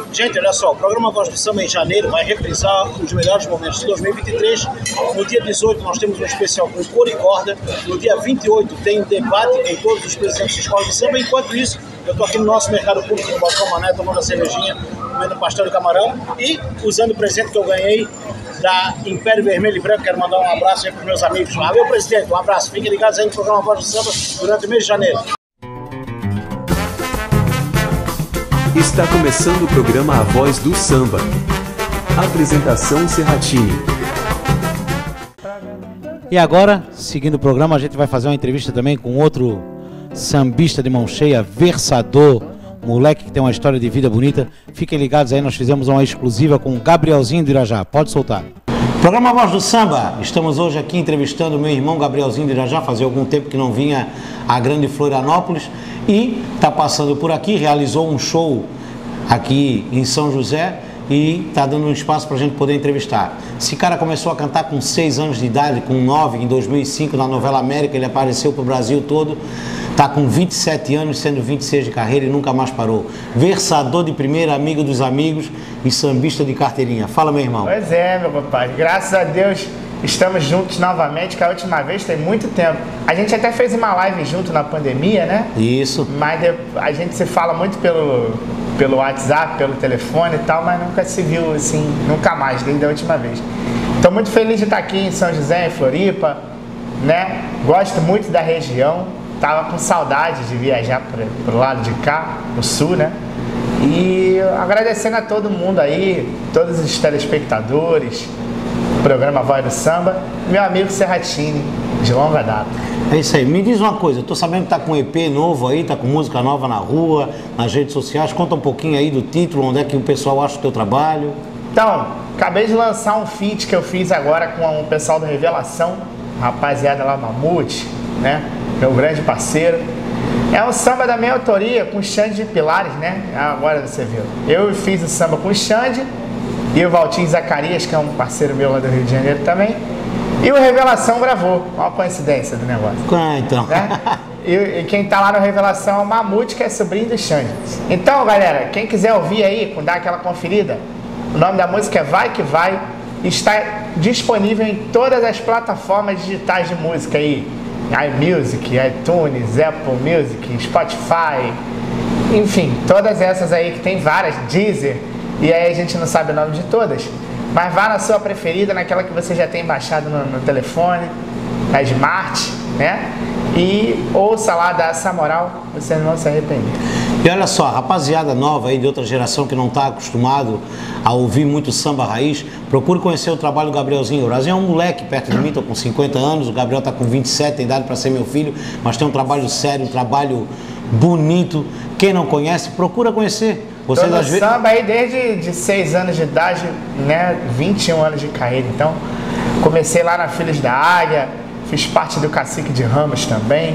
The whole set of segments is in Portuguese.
Gente, olha só, o programa Voz do Samba em janeiro vai reprisar os melhores momentos de 2023. No dia 18 nós temos um especial com cor e corda. No dia 28 tem debate com todos os presidentes de escola de samba. Enquanto isso, eu estou aqui no nosso mercado público, no Balcão Mané, tomando a cervejinha, comendo pastel de camarão e usando o presente que eu ganhei da Império Vermelho e Branco. Quero mandar um abraço aí para os meus amigos. Valeu, presidente, um abraço. Fiquem ligados aí no programa Voz do Samba durante o mês de janeiro. Está começando o programa A Voz do Samba. Apresentação Serratini. E agora, seguindo o programa, a gente vai fazer uma entrevista também com outro sambista de mão cheia, versador, moleque que tem uma história de vida bonita. Fiquem ligados aí, nós fizemos uma exclusiva com o Gabrielzinho do Irajá. Pode soltar. Programa Voz do Samba. Estamos hoje aqui entrevistando o meu irmão Gabrielzinho do Irajá. Fazia algum tempo que não vinha à grande Florianópolis e está passando por aqui, realizou um show aqui em São José e está dando um espaço para a gente poder entrevistar. Esse cara começou a cantar com 6 anos de idade, com 9, em 2005, na novela América. Ele apareceu para o Brasil todo. Está com 27 anos, sendo 26 de carreira e nunca mais parou. Versador de primeira, amigo dos amigos e sambista de carteirinha. Fala, meu irmão. Pois é, meu papai. Graças a Deus estamos juntos novamente, que a última vez tem muito tempo. A gente até fez uma live junto na pandemia, né? Isso. Mas a gente se fala muito pelo WhatsApp, pelo telefone e tal, mas nunca se viu assim, nunca mais, desde a última vez. Estou muito feliz de estar aqui em São José, em Floripa, né? Gosto muito da região. Tava com saudade de viajar pro lado de cá, pro sul, né? E agradecendo a todo mundo aí, todos os telespectadores, programa Voz do Samba, meu amigo Serratini, de longa data. É isso aí. Me diz uma coisa, eu tô sabendo que tá com um EP novo aí, tá com música nova na rua, nas redes sociais. Conta um pouquinho aí do título, onde é que o pessoal acha o teu trabalho. Então, acabei de lançar um feat que eu fiz agora com o pessoal do Revelação, rapaziada lá, Mamute, né? Meu grande parceiro. É um samba da minha autoria, com o Xande de Pilares, né? Agora você viu. Eu fiz o samba com o Xande e o Valtinho Zacarias, que é um parceiro meu lá do Rio de Janeiro também. E o Revelação gravou. Olha a coincidência do negócio. Então. Né? E quem tá lá no Revelação é o Mamute, que é sobrinho do Xande. Então, galera, quem quiser ouvir aí, dar aquela conferida, o nome da música é Vai Que Vai. Está disponível em todas as plataformas digitais de música aí. iMusic, iTunes, Apple Music, Spotify, enfim, todas essas aí que tem várias, Deezer, e aí a gente não sabe o nome de todas, mas vá na sua preferida, naquela que você já tem baixado no telefone, na Smart, né? E ouça lá, dá essa moral, você não se arrepender. E olha só, rapaziada nova aí de outra geração que não está acostumado a ouvir muito samba raiz, procure conhecer o trabalho do Gabrielzinho. O Gabrielzinho é um moleque perto de mim, estou com 50 anos, o Gabriel está com 27, tem idade para ser meu filho, mas tem um trabalho sério, um trabalho bonito. Quem não conhece, procura conhecer. Você Tô no samba aí desde 6 anos de idade, né, 21 anos de carreira. Então, comecei lá na Filhos da Águia, fiz parte do Cacique de Ramos também.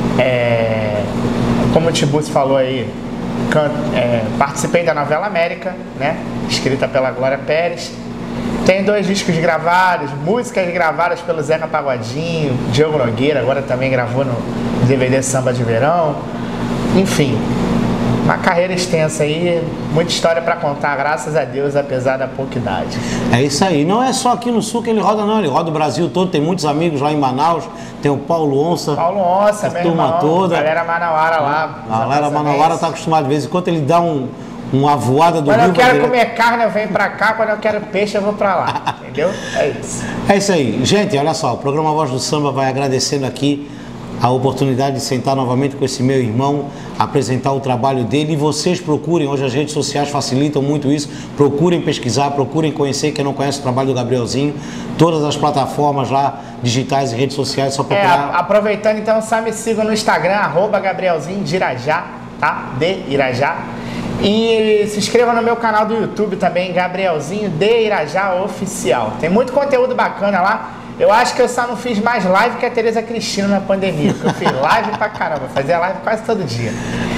Como o Tiburcio falou aí, participei da novela América, né? Escrita pela Glória Pérez. Tem 2 discos gravados, músicas gravadas pelo Zeca Pagodinho, Diogo Nogueira, agora também gravou no DVD Samba de Verão. Enfim, uma carreira extensa aí, muita história para contar, graças a Deus, apesar da pouca idade. É isso aí, não é só aqui no sul que ele roda não, ele roda o Brasil todo, tem muitos amigos lá em Manaus, tem o Paulo Onça. Paulo Onça, meu turma irmão, toda. A galera manauara lá. A galera manauara tá acostumada, de vez em quando ele dá uma voada do Quando Rio. eu quero comer carne, eu venho pra cá, quando eu quero peixe, eu vou pra lá, entendeu? É isso. É isso aí. Gente, olha só, o programa Voz do Samba vai agradecendo aqui a oportunidade de sentar novamente com esse meu irmão, apresentar o trabalho dele. E vocês procurem, hoje as redes sociais facilitam muito isso, procurem pesquisar, procurem conhecer, quem não conhece o trabalho do Gabrielzinho, todas as plataformas lá, digitais e redes sociais, só procurar. Aproveitando então, só me sigam no Instagram, @Gabrielzinho de Irajá, tá? De Irajá. E se inscreva no meu canal do YouTube também, Gabrielzinho de Irajá Oficial. Tem muito conteúdo bacana lá. Eu acho que eu só não fiz mais live que a Tereza Cristina na pandemia, porque eu fiz live pra caramba, fazia live quase todo dia.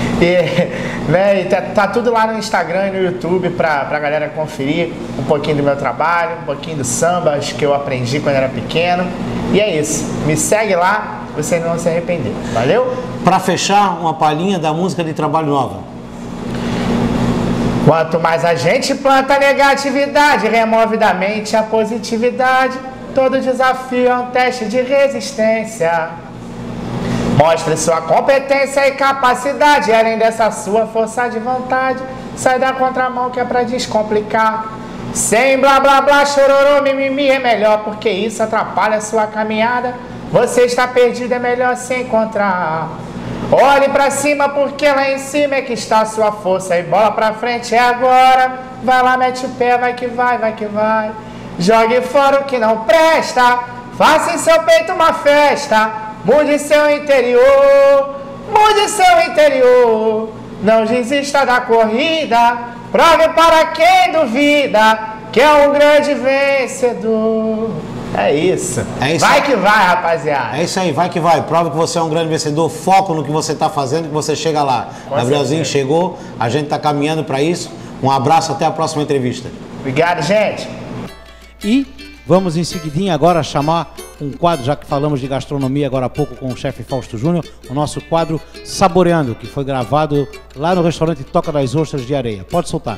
E tá tudo lá no Instagram e no YouTube pra galera conferir um pouquinho do meu trabalho, um pouquinho do samba, acho que eu aprendi quando era pequeno. E é isso, me segue lá, vocês não vão se arrepender. Valeu? Pra fechar, uma palhinha da música de trabalho nova. Quanto mais a gente planta negatividade, remove da mente a positividade. Todo desafio é um teste de resistência. Mostre sua competência e capacidade, além dessa sua força de vontade. Sai da contramão que é pra descomplicar. Sem blá blá blá, chororô, mimimi é melhor, porque isso atrapalha a sua caminhada. Você está perdido, é melhor se encontrar. Olhe pra cima, porque lá em cima é que está a sua força. E bola pra frente é agora. Vai lá, mete o pé, vai que vai, vai que vai. Jogue fora o que não presta. Faça em seu peito uma festa. Mude seu interior. Mude seu interior. Não desista da corrida. Prove para quem duvida que é um grande vencedor. É isso. Vai que vai, rapaziada. É isso aí, vai que vai. Prova que você é um grande vencedor. Foco no que você está fazendo, que você chega lá. Gabrielzinho chegou, a gente está caminhando para isso. Um abraço, até a próxima entrevista. Obrigado, gente. E vamos em seguidinha agora chamar um quadro, já que falamos de gastronomia agora há pouco com o chefe Fausto Júnior, o nosso quadro Saboreando, que foi gravado lá no restaurante Toca das Ostras de Areia. Pode soltar.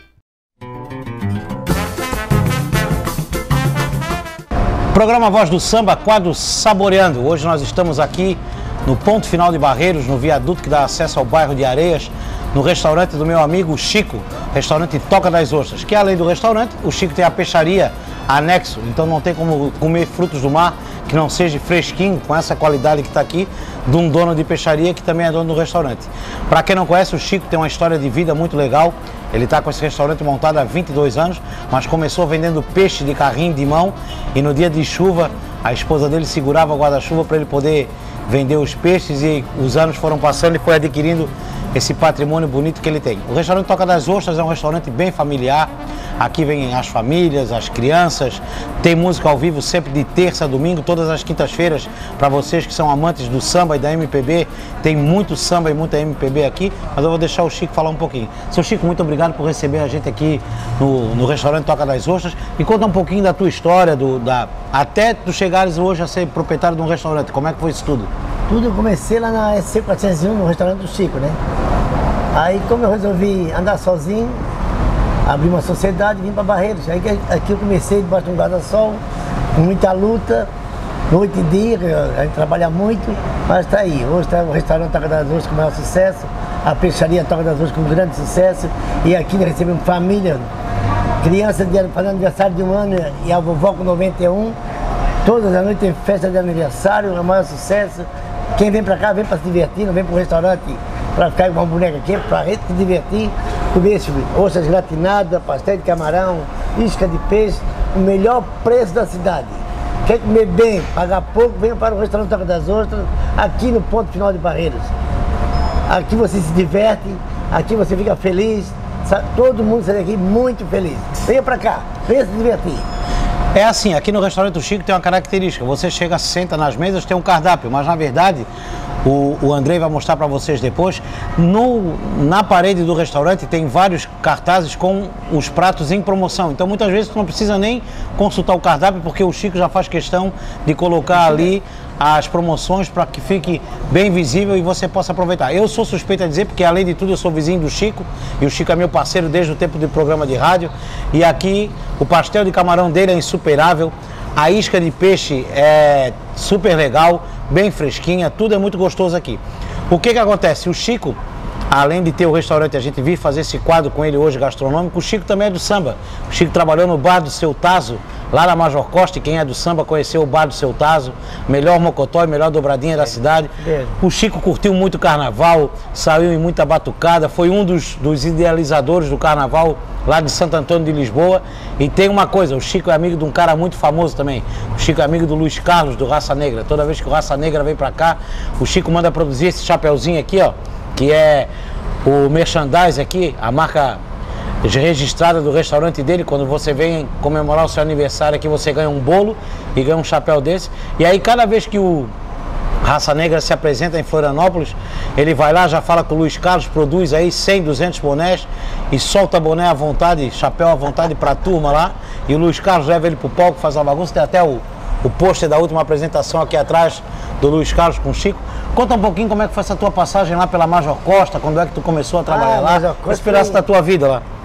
Programa Voz do Samba, quadro Saboreando. Hoje nós estamos aqui no ponto final de Barreiros, no viaduto que dá acesso ao bairro de Areias, no restaurante do meu amigo Chico, restaurante Toca das Ostras, que além do restaurante, o Chico tem a peixaria anexo, então não tem como comer frutos do mar que não seja fresquinho, com essa qualidade que está aqui, de um dono de peixaria que também é dono do restaurante. Para quem não conhece, o Chico tem uma história de vida muito legal. Ele está com esse restaurante montado há 22 anos, mas começou vendendo peixe de carrinho de mão e no dia de chuva a esposa dele segurava o guarda-chuva para ele poder vender os peixes e os anos foram passando e foi adquirindo esse patrimônio bonito que ele tem. O restaurante Toca das Ostras é um restaurante bem familiar. Aqui vêm as famílias, as crianças, tem música ao vivo sempre de terça a domingo, todas as quintas-feiras, para vocês que são amantes do samba e da MPB, tem muito samba e muita MPB aqui, mas eu vou deixar o Chico falar um pouquinho. Seu Chico, muito obrigado por receber a gente aqui no restaurante Toca das Ostras. Me conta um pouquinho da tua história, até tu chegares hoje a ser proprietário de um restaurante, como é que foi isso tudo? Tudo eu comecei lá na SC 401, no restaurante do Chico, né? Aí como eu resolvi andar sozinho, abri uma sociedade e vim para Barreiros. Aí aqui eu comecei debaixo de um guarda-sol, com muita luta, noite e dia, a gente trabalha muito, mas está aí. Hoje está o restaurante Toca das Ostras com o maior sucesso, a peixaria Toca das Ostras com grande sucesso, e aqui nós recebemos família, criança fazendo aniversário de um ano e a vovó com 91. Todas as noites tem festa de aniversário, é o maior sucesso. Quem vem para cá vem para se divertir, não vem para o restaurante para ficar com uma boneca aqui, para se divertir, comer ostras gratinadas, pastel de camarão, isca de peixe, o melhor preço da cidade. Quer comer bem, pagar pouco, venha para o restaurante Toca das Ostras, aqui no ponto final de Barreiros. Aqui você se diverte, aqui você fica feliz, todo mundo sai daqui muito feliz. Venha para cá, venha se divertir. É assim, aqui no restaurante do Chico tem uma característica, você chega, senta nas mesas, tem um cardápio, mas na verdade, o Andrei vai mostrar para vocês depois, na parede do restaurante tem vários cartazes com os pratos em promoção, então muitas vezes tu não precisa nem consultar o cardápio, porque o Chico já faz questão de colocar ali as promoções para que fique bem visível e você possa aproveitar. Eu sou suspeito a dizer, porque além de tudo eu sou vizinho do Chico, e o Chico é meu parceiro desde o tempo do programa de rádio, e aqui o pastel de camarão dele é insuperável, a isca de peixe é super legal, bem fresquinha, tudo é muito gostoso aqui. O que acontece? O Chico, além de ter o restaurante, a gente vir fazer esse quadro com ele hoje gastronômico, o Chico também é do samba. O Chico trabalhou no bar do Seu Tazo, lá na Major Costa, e quem é do samba conheceu o bar do Seu Tazo, melhor mocotó e melhor dobradinha da cidade. O Chico curtiu muito o carnaval, saiu em muita batucada, foi um dos idealizadores do carnaval lá de Santo Antônio de Lisboa. E tem uma coisa, o Chico é amigo de um cara muito famoso também. O Chico é amigo do Luiz Carlos, do Raça Negra. Toda vez que o Raça Negra vem pra cá, o Chico manda produzir esse chapeuzinho aqui, ó, que é o merchandise aqui, a marca registrada do restaurante dele. Quando você vem comemorar o seu aniversário aqui, você ganha um bolo e ganha um chapéu desse. E aí cada vez que o Raça Negra se apresenta em Florianópolis, ele vai lá, já fala com o Luiz Carlos, produz aí 100, 200 bonés e solta boné à vontade, chapéu à vontade pra turma lá, e o Luiz Carlos leva ele pro palco, faz uma bagunça. Tem até o pôster da última apresentação aqui atrás do Luiz Carlos com o Chico. Conta um pouquinho como é que foi essa tua passagem lá pela Major Costa, quando é que tu começou a trabalhar lá, qual a esperança da tua vida lá?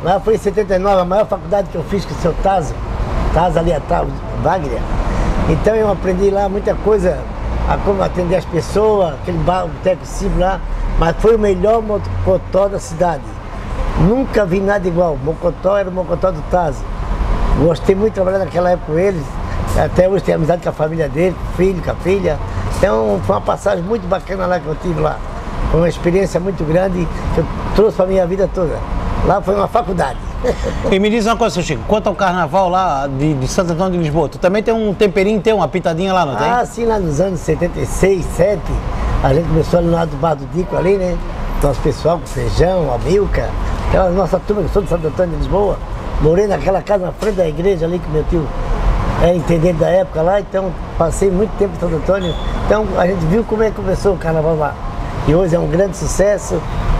Lá foi em 79, a maior faculdade que eu fiz com o seu Tazo ali atrás, Wagner. Então eu aprendi lá muita coisa, a como atender as pessoas, aquele boteco simples lá, mas foi o melhor mocotó da cidade. Nunca vi nada igual. Mocotó era o mocotó do Tazo. Gostei muito de trabalhar naquela época com eles. Até hoje tenho amizade com a família dele, com o filho, com a filha. Então foi uma passagem muito bacana lá que eu tive lá. Foi uma experiência muito grande que eu trouxe para a minha vida toda. Lá foi uma faculdade. E me diz uma coisa, seu Chico, quanto ao carnaval lá de Santo Antônio de Lisboa, tu também tem um temperinho, tem uma pitadinha lá, não tem? Ah, sim, lá nos anos 76, 7, a gente começou ali no lado do Bar do Dico ali, né? Nosso pessoal com feijão, a Milka, aquela nossa turma que sou de Santo Antônio de Lisboa. Morei naquela casa na frente da igreja ali, que meu tio é intendente da época lá, então passei muito tempo em Santo Antônio. Então a gente viu como é que começou o carnaval lá. E hoje é um grande sucesso,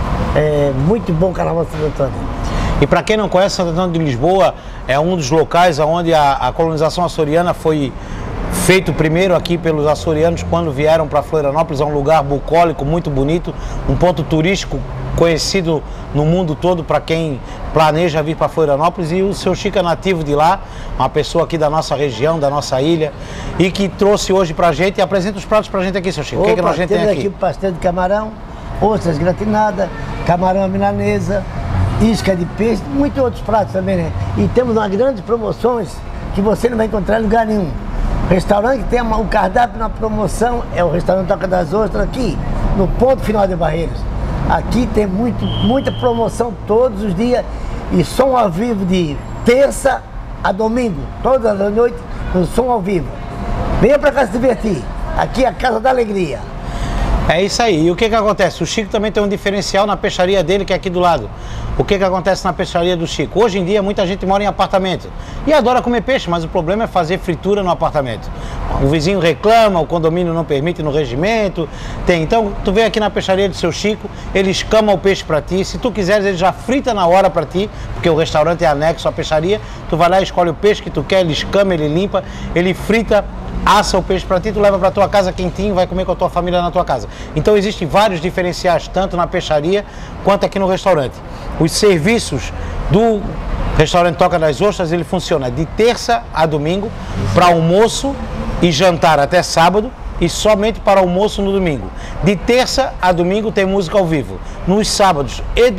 muito bom o carnaval de Santo Antônio. E para quem não conhece, Santo Antônio de Lisboa é um dos locais onde a colonização açoriana foi feito primeiro aqui pelos açorianos quando vieram para Florianópolis. É um lugar bucólico, muito bonito, um ponto turístico conhecido no mundo todo para quem planeja vir para Florianópolis. E o seu Chico é nativo de lá, uma pessoa aqui da nossa região, da nossa ilha, e que trouxe hoje para a gente. E apresenta os pratos para a gente aqui, seu Chico. O que a gente tem aqui? Pastel de camarão, ostras gratinadas, camarão à milanesa, isca de peixe, muitos outros pratos também, né? E temos umas grandes promoções que você não vai encontrar em lugar nenhum. O restaurante que tem o cardápio na promoção é o restaurante Toca das Ostras, aqui no ponto final de Barreiros. Aqui tem muita promoção todos os dias e som ao vivo de terça a domingo, todas as noites, no som ao vivo. Venha para cá se divertir, aqui é a Casa da Alegria. É isso aí. E o que acontece? O Chico também tem um diferencial na peixaria dele, que é aqui do lado. O que acontece na peixaria do Chico? Hoje em dia muita gente mora em apartamento e adora comer peixe, mas o problema é fazer fritura no apartamento. O vizinho reclama, o condomínio não permite no regimento. Então tu vem aqui na peixaria do seu Chico, ele escama o peixe para ti. Se tu quiseres, ele já frita na hora para ti, porque o restaurante é anexo à peixaria. Tu vai lá, escolhe o peixe que tu quer, ele escama, ele limpa, ele frita, assa o peixe para ti, tu leva para tua casa quentinho, vai comer com a tua família na tua casa. Então existem vários diferenciais, tanto na peixaria quanto aqui no restaurante. Os serviços do restaurante Toca das Ostras, ele funciona de terça a domingo, para almoço e jantar até sábado, e somente para almoço no domingo. De terça a domingo tem música ao vivo. Nos sábados,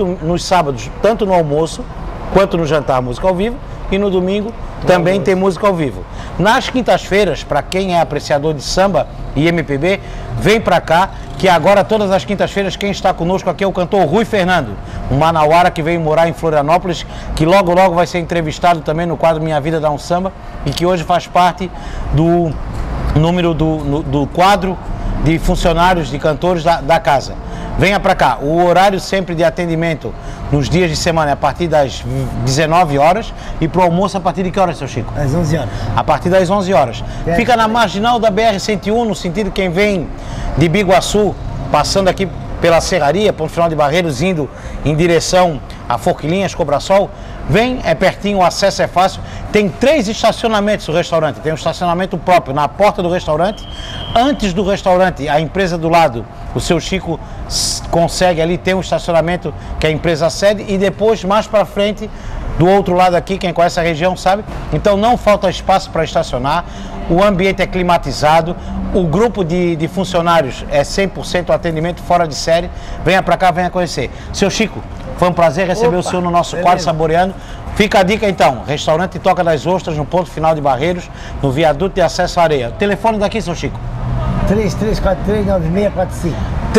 tanto no almoço quanto no jantar, música ao vivo, e no domingo também tem música ao vivo. Nas quintas-feiras, para quem é apreciador de samba e MPB, vem para cá, que agora todas as quintas-feiras quem está conosco aqui é o cantor Rui Fernando, um manauara que veio morar em Florianópolis, que logo vai ser entrevistado também no quadro Minha Vida Dá um Samba, e que hoje faz parte do número do quadro de funcionários, de cantores da casa. Venha para cá. O horário sempre de atendimento nos dias de semana é a partir das 19 horas e para o almoço a partir de que horas, seu Chico? Às 11 horas. A partir das 11 horas. Fica na marginal da BR-101, no sentido quem vem de Biguaçu, passando aqui pela Serraria, ponto final de Barreiros, indo em direção a Forquilinhas, Cobrasol. Vem, é pertinho, o acesso é fácil. Tem 3 estacionamentos o restaurante. Tem um estacionamento próprio na porta do restaurante. Antes do restaurante, a empresa do lado, o seu Chico consegue ali ter um estacionamento que a empresa cede, e depois, mais para frente, do outro lado aqui, quem conhece a região sabe, então não falta espaço para estacionar, o ambiente é climatizado, o grupo de funcionários é 100% atendimento fora de série. Venha para cá, venha conhecer. Seu Chico, foi um prazer receber o senhor no nosso quadro Saboreando. Fica a dica então, restaurante Toca das Ostras, no ponto final de Barreiros, no viaduto de acesso à areia. Telefone daqui, seu Chico? 3343-9645.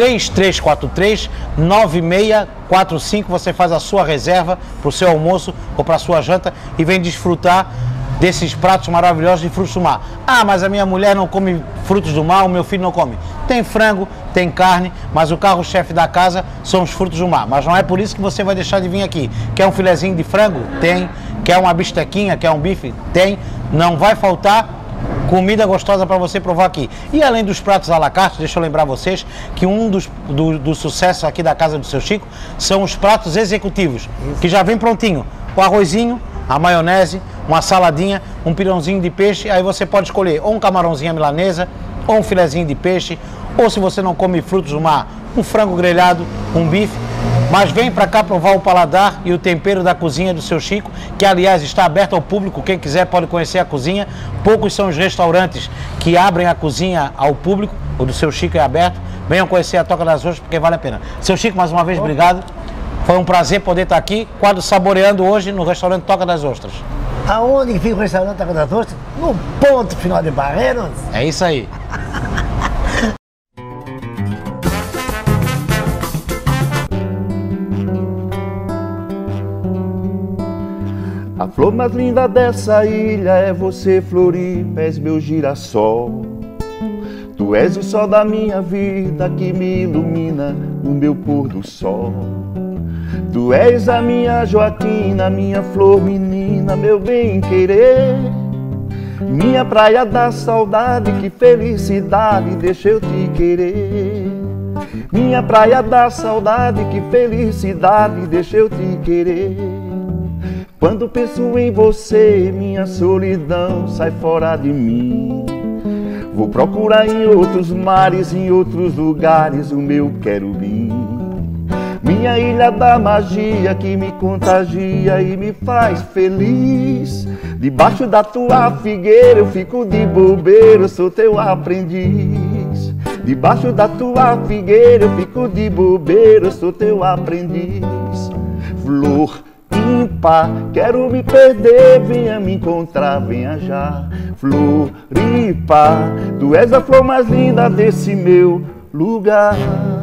3343-9645, você faz a sua reserva para o seu almoço ou para a sua janta e vem desfrutar desses pratos maravilhosos de frutos do mar. Ah, mas a minha mulher não come frutos do mar, o meu filho não come. Tem frango, tem carne, mas o carro-chefe da casa são os frutos do mar. Mas não é por isso que você vai deixar de vir aqui. Quer um filezinho de frango? Tem. Quer uma bistequinha? Quer um bife? Tem. Não vai faltar comida gostosa para você provar aqui. E além dos pratos à la carte, deixa eu lembrar vocês que um dos sucessos aqui da casa do seu Chico são os pratos executivos, que já vem prontinho. O arrozinho, a maionese, uma saladinha, um pirãozinho de peixe, aí você pode escolher ou um camarãozinho à milanesa, ou um filezinho de peixe, ou se você não come frutos do mar, um frango grelhado, um bife. Mas vem para cá provar o paladar e o tempero da cozinha do seu Chico, que aliás está aberto ao público, quem quiser pode conhecer a cozinha. Poucos são os restaurantes que abrem a cozinha ao público, o do seu Chico é aberto. Venham conhecer a Toca das Ostras porque vale a pena. Seu Chico, mais uma vez, obrigado. Foi um prazer poder estar aqui, quadro Saboreando hoje no restaurante Toca das Ostras. Aonde fica o restaurante Toca das Ostras? No ponto final de Barreiros. É isso aí. A flor mais linda dessa ilha é você, Floripa, és meu girassol. Tu és o sol da minha vida que me ilumina no meu pôr do sol. Tu és a minha Joaquina, minha flor menina, meu bem-querer. Minha praia da saudade, que felicidade deixa eu te querer. Minha praia da saudade, que felicidade deixa eu te querer. Quando penso em você, minha solidão sai fora de mim. Vou procurar em outros mares, em outros lugares o meu querubim. Minha ilha da magia que me contagia e me faz feliz. Debaixo da tua figueira eu fico de bobeira, eu sou teu aprendiz. Debaixo da tua figueira eu fico de bobeira, eu sou teu aprendiz. Flor ímpar, quero me perder, venha me encontrar, venha já. Floripa, tu és a flor mais linda desse meu lugar.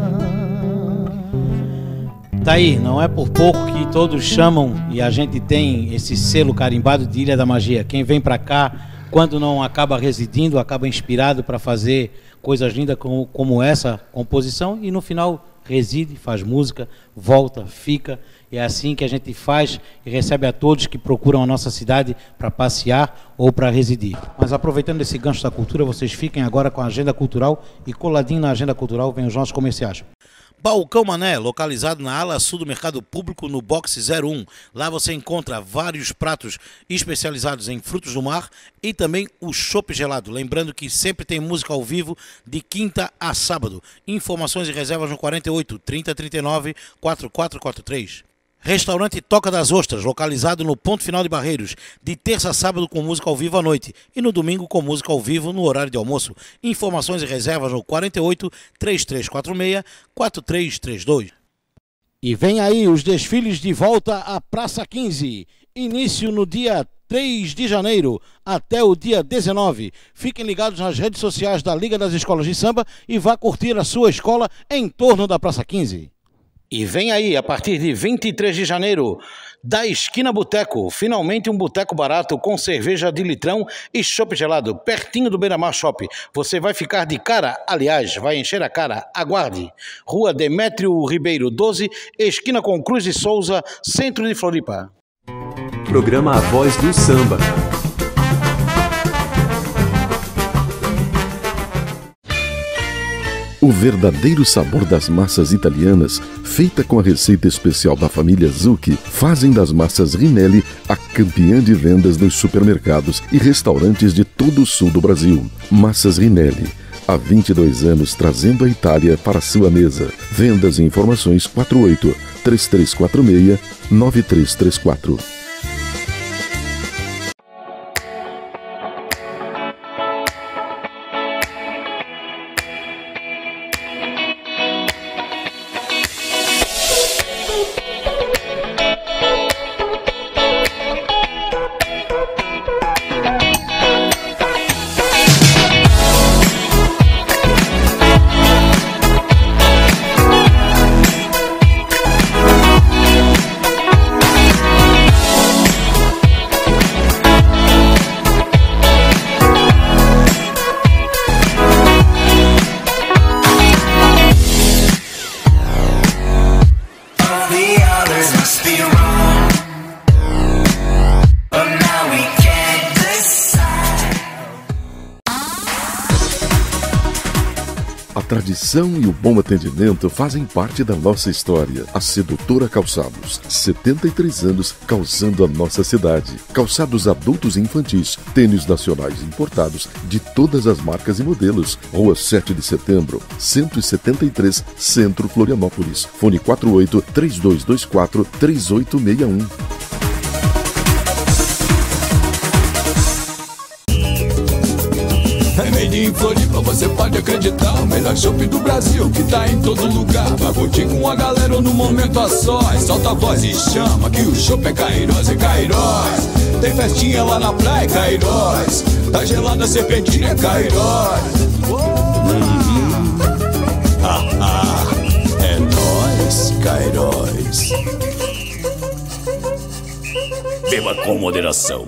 Tá aí, não é por pouco que todos chamam e a gente tem esse selo carimbado de Ilha da Magia. Quem vem pra cá, quando não acaba residindo, acaba inspirado para fazer coisas lindas como essa composição e no final reside, faz música, volta, fica. E é assim que a gente faz e recebe a todos que procuram a nossa cidade para passear ou para residir. Mas aproveitando esse gancho da cultura, vocês fiquem agora com a agenda cultural e coladinho na agenda cultural vem os nossos comerciais. Balcão Mané, localizado na ala sul do Mercado Público, no box 01. Lá você encontra vários pratos especializados em frutos do mar e também o chopp gelado. Lembrando que sempre tem música ao vivo de quinta a sábado. Informações e reservas no 48 30 39 4443. Restaurante Toca das Ostras, localizado no ponto final de Barreiros, de terça a sábado com música ao vivo à noite e no domingo com música ao vivo no horário de almoço. Informações e reservas no 48 3346 4332. E vem aí os desfiles de volta à Praça 15. Início no dia 3 de janeiro até o dia 19. Fiquem ligados nas redes sociais da Liga das Escolas de Samba e vá curtir a sua escola em torno da Praça 15. E vem aí, a partir de 23 de janeiro, da Esquina Boteco, finalmente um boteco barato com cerveja de litrão e chopp gelado, pertinho do Beira-Mar Shop. Você vai ficar de cara, aliás, vai encher a cara, aguarde. Rua Demétrio Ribeiro 12, esquina com Cruz de Souza, centro de Floripa. Programa A Voz do Samba. O verdadeiro sabor das massas italianas, feita com a receita especial da família Zucchi, fazem das massas Rinelli a campeã de vendas nos supermercados e restaurantes de todo o sul do Brasil. Massas Rinelli, há 22 anos trazendo a Itália para a sua mesa. Vendas e informações 48 3346 9334. tradição e o bom atendimento fazem parte da nossa história. A Sedutora Calçados, 73 anos calçando a nossa cidade. Calçados adultos e infantis, tênis nacionais importados de todas as marcas e modelos. Rua 7 de Setembro, 173, Centro, Florianópolis. Fone 48-3224-3861. Em Floripa você pode acreditar, o melhor shopping do Brasil que tá em todo lugar. Vai curtir com a galera ou no momento a sós. Solta a voz e chama que o shopping é Cairós, é Cairós. Tem festinha lá na praia, é Cairós. Tá gelada a serpentina, é Cairós. É nóis, Cairós. Beba com moderação.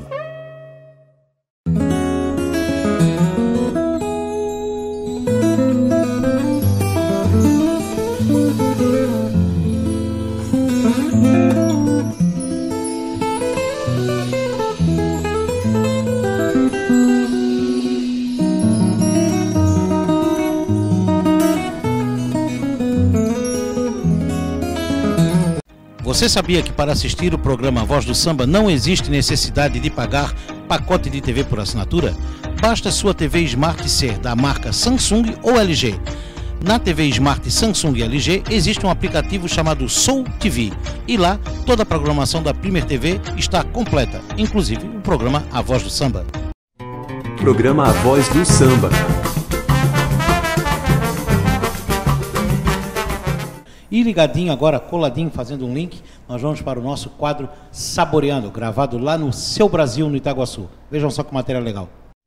Você sabia que para assistir o programa Voz do Samba não existe necessidade de pagar pacote de TV por assinatura? Basta sua TV Smart ser da marca Samsung ou LG. Na TV Smart Samsung e LG existe um aplicativo chamado Soul TV e lá toda a programação da Premier TV está completa, inclusive o programa A Voz do Samba. Programa A Voz do Samba. E ligadinho agora, coladinho, fazendo um link, nós vamos para o nosso quadro Saboreando, gravado lá no Seu Brasil, no Itaguaçu. Vejam só que matéria legal.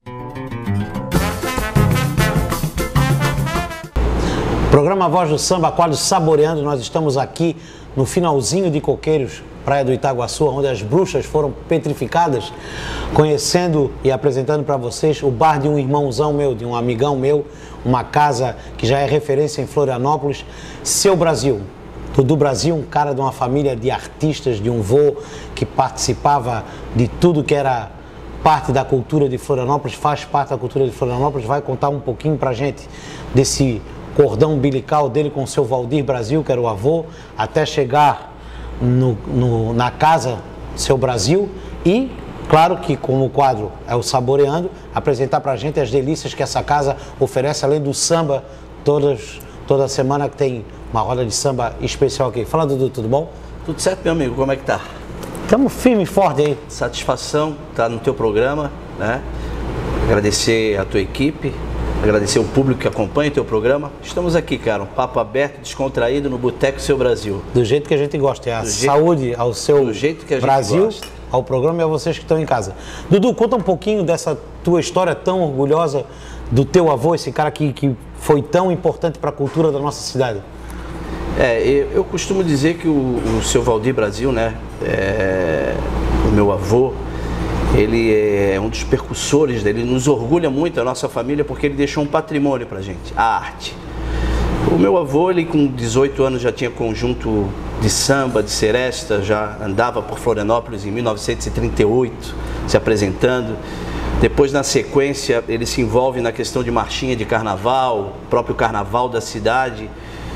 Programa Voz do Samba, quadro Saboreando. Nós estamos aqui no finalzinho de Coqueiros, praia do Itaguaçu, onde as bruxas foram petrificadas, conhecendo e apresentando para vocês o bar de um irmãozão meu, de um amigão meu, uma casa que já é referência em Florianópolis, Seu Brasil. Dudu Brasil, um cara de uma família de artistas, de um vô que participava de tudo que era parte da cultura de Florianópolis, faz parte da cultura de Florianópolis, vai contar um pouquinho pra gente desse cordão umbilical dele com o seu Valdir Brasil, que era o avô, até chegar na casa Seu Brasil e, claro que como o quadro é o Saboreando, apresentar pra gente as delícias que essa casa oferece, além do samba, toda semana que tem uma roda de samba especial aqui. Fala, Dudu, tudo bom? Tudo certo, meu amigo, como é que tá? Estamos firme e forte aí. Satisfação estar no teu programa, né? Agradecer a tua equipe, agradecer o público que acompanha o teu programa. Estamos aqui, cara, um papo aberto, descontraído no Boteco Seu Brasil. Do jeito que a gente gosta, é a saúde ao seu Brasil, ao programa e a vocês que estão em casa. Dudu, conta um pouquinho dessa tua história tão orgulhosa do teu avô, esse cara que foi tão importante para a cultura da nossa cidade. Eu costumo dizer que o seu Valdir Brasil, né, o meu avô, ele é um dos percussores dele, nos orgulha muito a nossa família porque ele deixou um patrimônio pra gente, a arte. O meu avô, ele com 18 anos já tinha conjunto de samba, de seresta, já andava por Florianópolis em 1938, se apresentando. Depois, na sequência, ele se envolve na questão de marchinha de carnaval, o próprio carnaval da cidade.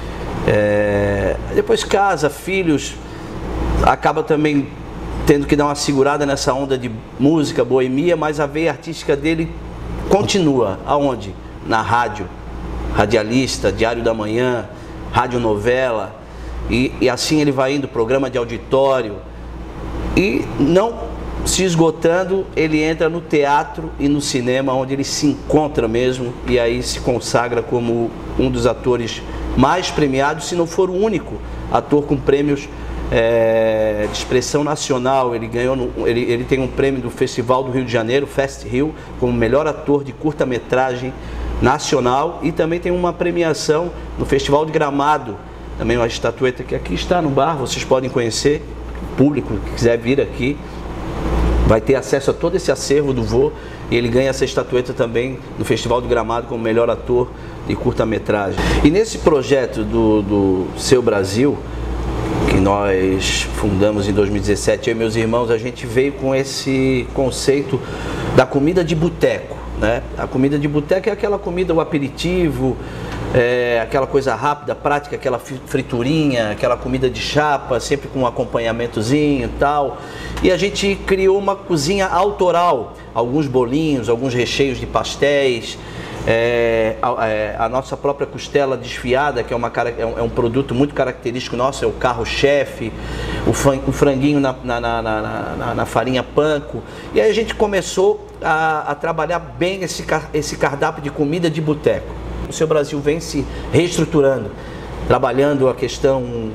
Depois casa, filhos, acaba também tendo que dar uma segurada nessa onda de música, boemia, mas a veia artística dele continua. Aonde? Na rádio, radialista, Diário da Manhã, radionovela, e assim ele vai indo, programa de auditório, e não se esgotando, ele entra no teatro e no cinema, onde ele se encontra mesmo, e aí se consagra como um dos atores mais premiados, se não for o único ator com prêmios de expressão nacional. Ele ganhou, ele tem um prêmio do Festival do Rio de Janeiro, Fest Rio, como melhor ator de curta-metragem nacional, e também tem uma premiação no Festival de Gramado, também uma estatueta que aqui está no bar, vocês podem conhecer, o público que quiser vir aqui vai ter acesso a todo esse acervo do vô, e ele ganha essa estatueta também no Festival de Gramado como melhor ator de curta-metragem. E nesse projeto do Seu Brasil, que nós fundamos em 2017, eu e meus irmãos, a gente veio com esse conceito da comida de boteco, né? A comida de boteco é aquela comida, o aperitivo, aquela coisa rápida, prática, aquela friturinha, aquela comida de chapa, sempre com um acompanhamentozinho e tal. E a gente criou uma cozinha autoral, alguns bolinhos, alguns recheios de pastéis, a nossa própria costela desfiada, que é um produto muito característico nosso, é o carro-chefe, o franguinho na farinha panko. E aí a gente começou a trabalhar bem esse cardápio de comida de boteco. O Seu Brasil vem se reestruturando, trabalhando a questão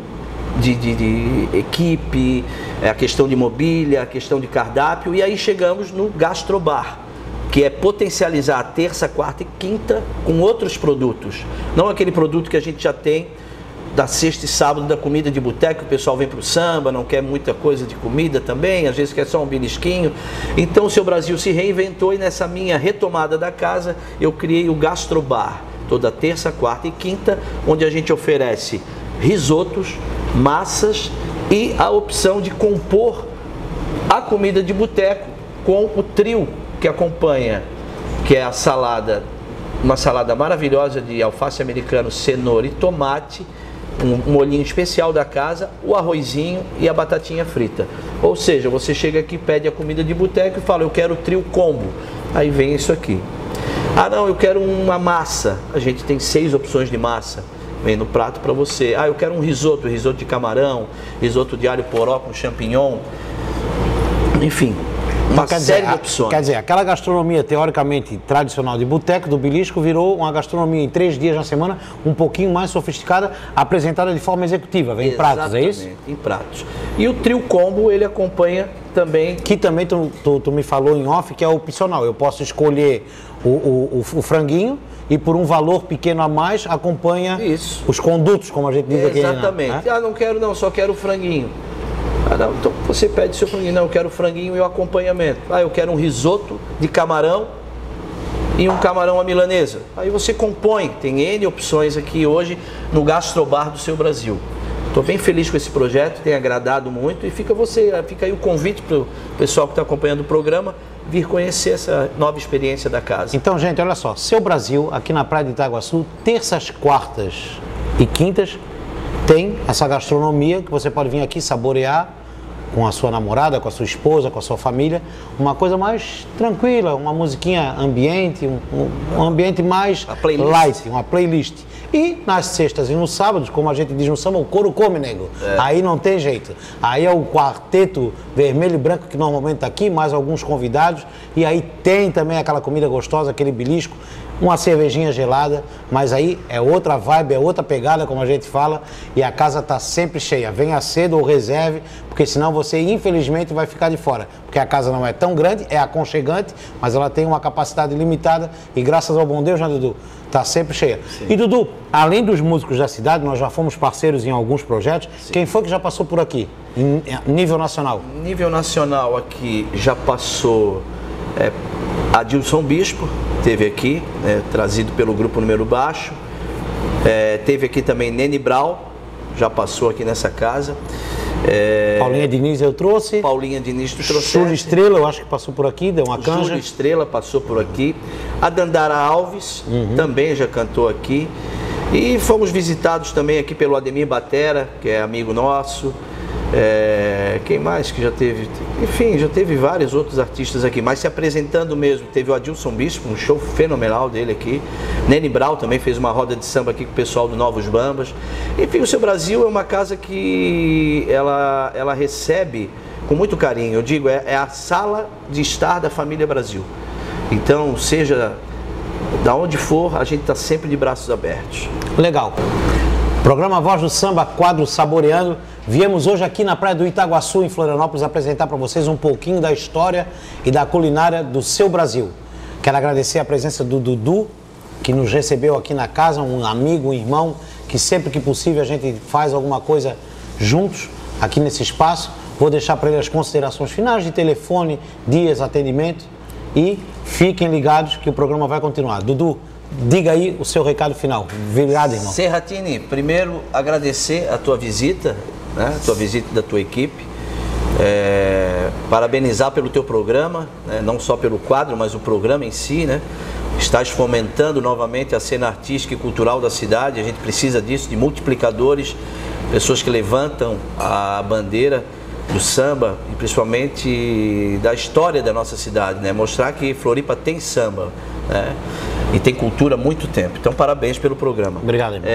de equipe, a questão de mobília, a questão de cardápio, e aí chegamos no Gastrobar, que é potencializar a terça, quarta e quinta com outros produtos. Não aquele produto que a gente já tem da sexta e sábado da comida de boteco, o pessoal vem para o samba, não quer muita coisa de comida também, às vezes quer só um belisquinho. Então o Seu Brasil se reinventou e nessa minha retomada da casa eu criei o Gastrobar, toda terça, quarta e quinta, onde a gente oferece risotos, massas e a opção de compor a comida de boteco com o trio que acompanha, que é a salada, uma salada maravilhosa de alface americano, cenoura e tomate, um molhinho especial da casa, o arrozinho e a batatinha frita. Ou seja, você chega aqui, pede a comida de boteco e fala, eu quero o trio combo. Aí vem isso aqui. Ah não, eu quero uma massa. A gente tem 6 opções de massa. Vem no prato para você. Ah, eu quero um risoto de camarão, risoto de alho poró com champignon. Enfim, uma série de opções. Quer dizer, aquela gastronomia teoricamente tradicional de boteco, do belisco, virou uma gastronomia em 3 dias na semana, um pouquinho mais sofisticada, apresentada de forma executiva. Vem em pratos, é isso? Em pratos. E o trio combo, ele acompanha também... Que também tu me falou em off, que é opcional. Eu posso escolher o franguinho e por um valor pequeno a mais acompanha os condutos, como a gente diz aqui. Exatamente. Né? Ah, não quero não, só quero o franguinho. Ah, não, então você pede seu franguinho. Não, eu quero o franguinho e o acompanhamento. Ah, eu quero um risoto de camarão e um camarão à milanesa. Aí você compõe, tem N opções aqui hoje no Gastrobar do Seu Brasil. Estou bem feliz com esse projeto, tem agradado muito e fica aí o convite para o pessoal que está acompanhando o programa vir conhecer essa nova experiência da casa. Então, gente, olha só, Seu Brasil, aqui na Praia de Itaguaçu, terças, quartas e quintas, tem essa gastronomia que você pode vir aqui saborear com a sua namorada, com a sua esposa, com a sua família, uma coisa mais tranquila, uma musiquinha ambiente, um ambiente mais light, uma playlist. E nas sextas e nos sábados, como a gente diz no samba, o couro come, nego. Aí não tem jeito. Aí é o quarteto vermelho e branco que normalmente está aqui, mais alguns convidados. E aí tem também aquela comida gostosa, aquele belisco, uma cervejinha gelada. Mas aí é outra vibe, é outra pegada, como a gente fala. E a casa está sempre cheia. Venha cedo ou reserve, porque senão você, infelizmente, vai ficar de fora. Porque a casa não é tão grande, é aconchegante, mas ela tem uma capacidade limitada. E graças ao bom Deus, né, Dudu? Está sempre cheia. Sim. E Dudu, além dos músicos da cidade, nós já fomos parceiros em alguns projetos. Sim. Quem foi que já passou por aqui, em nível nacional? Nível nacional aqui já passou Adilson Bispo, teve aqui, trazido pelo Grupo Número Baixo. Teve aqui também Nene Brau, já passou aqui nessa casa. Paulinha Diniz eu trouxe. Paulinha Diniz tu trouxe. Júlio Estrela, eu acho que passou por aqui, deu uma canja. Júlio Estrela passou por aqui. A Dandara Alves também já cantou aqui. E fomos visitados também aqui pelo Ademir Batera, que é amigo nosso. Quem mais que já teve? Enfim, já teve vários outros artistas aqui, mas se apresentando mesmo. Teve o Adilson Bispo, um show fenomenal dele aqui. Nene Brau também fez uma roda de samba aqui com o pessoal do Novos Bambas. Enfim, o Seu Brasil é uma casa que ela recebe com muito carinho. Eu digo, é a sala de estar da família Brasil. Então, seja da onde for, a gente está sempre de braços abertos. Legal. Programa Voz do Samba, quadro Saboreando. Viemos hoje aqui na Praia do Itaguaçu, em Florianópolis, apresentar para vocês um pouquinho da história e da culinária do Seu Brasil. Quero agradecer a presença do Dudu, que nos recebeu aqui na casa, um amigo, um irmão, que sempre que possível a gente faz alguma coisa juntos aqui nesse espaço. Vou deixar para ele as considerações finais de telefone, dias, atendimento e fiquem ligados que o programa vai continuar. Dudu, diga aí o seu recado final. Obrigado, irmão. Serratini, primeiro agradecer a tua visita, né? A tua visita da tua equipe. Parabenizar pelo teu programa, né? Não só pelo quadro, mas o programa em si, né? estás fomentando novamente a cena artística e cultural da cidade. A gente precisa disso, de multiplicadores, pessoas que levantam a bandeira do samba e principalmente da história da nossa cidade, né? Mostrar que Floripa tem samba, né? E tem cultura há muito tempo. Então, parabéns pelo programa. Obrigado, irmão.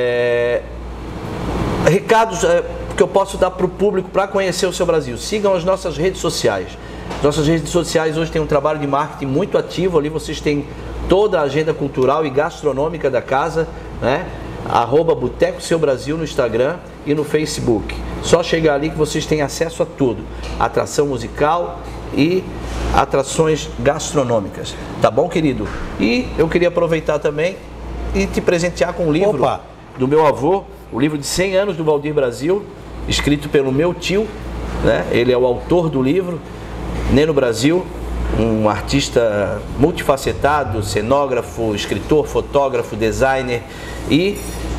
Recados que eu posso dar para o público para conhecer o seu Brasil. Sigam as nossas redes sociais. Nossas redes sociais hoje têm um trabalho de marketing muito ativo. Ali vocês têm toda a agenda cultural e gastronômica da casa, né? @Boteco Seu Brasil no Instagram e no Facebook. Só chegar ali que vocês têm acesso a tudo. Atração musical e atrações gastronômicas. Tá bom, querido? E eu queria aproveitar também e te presentear com um livro do meu avô, o livro de 100 anos do Valdir Brasil, escrito pelo meu tio, né? Ele é o autor do livro, Neno Brasil, um artista multifacetado, cenógrafo, escritor, fotógrafo, designer e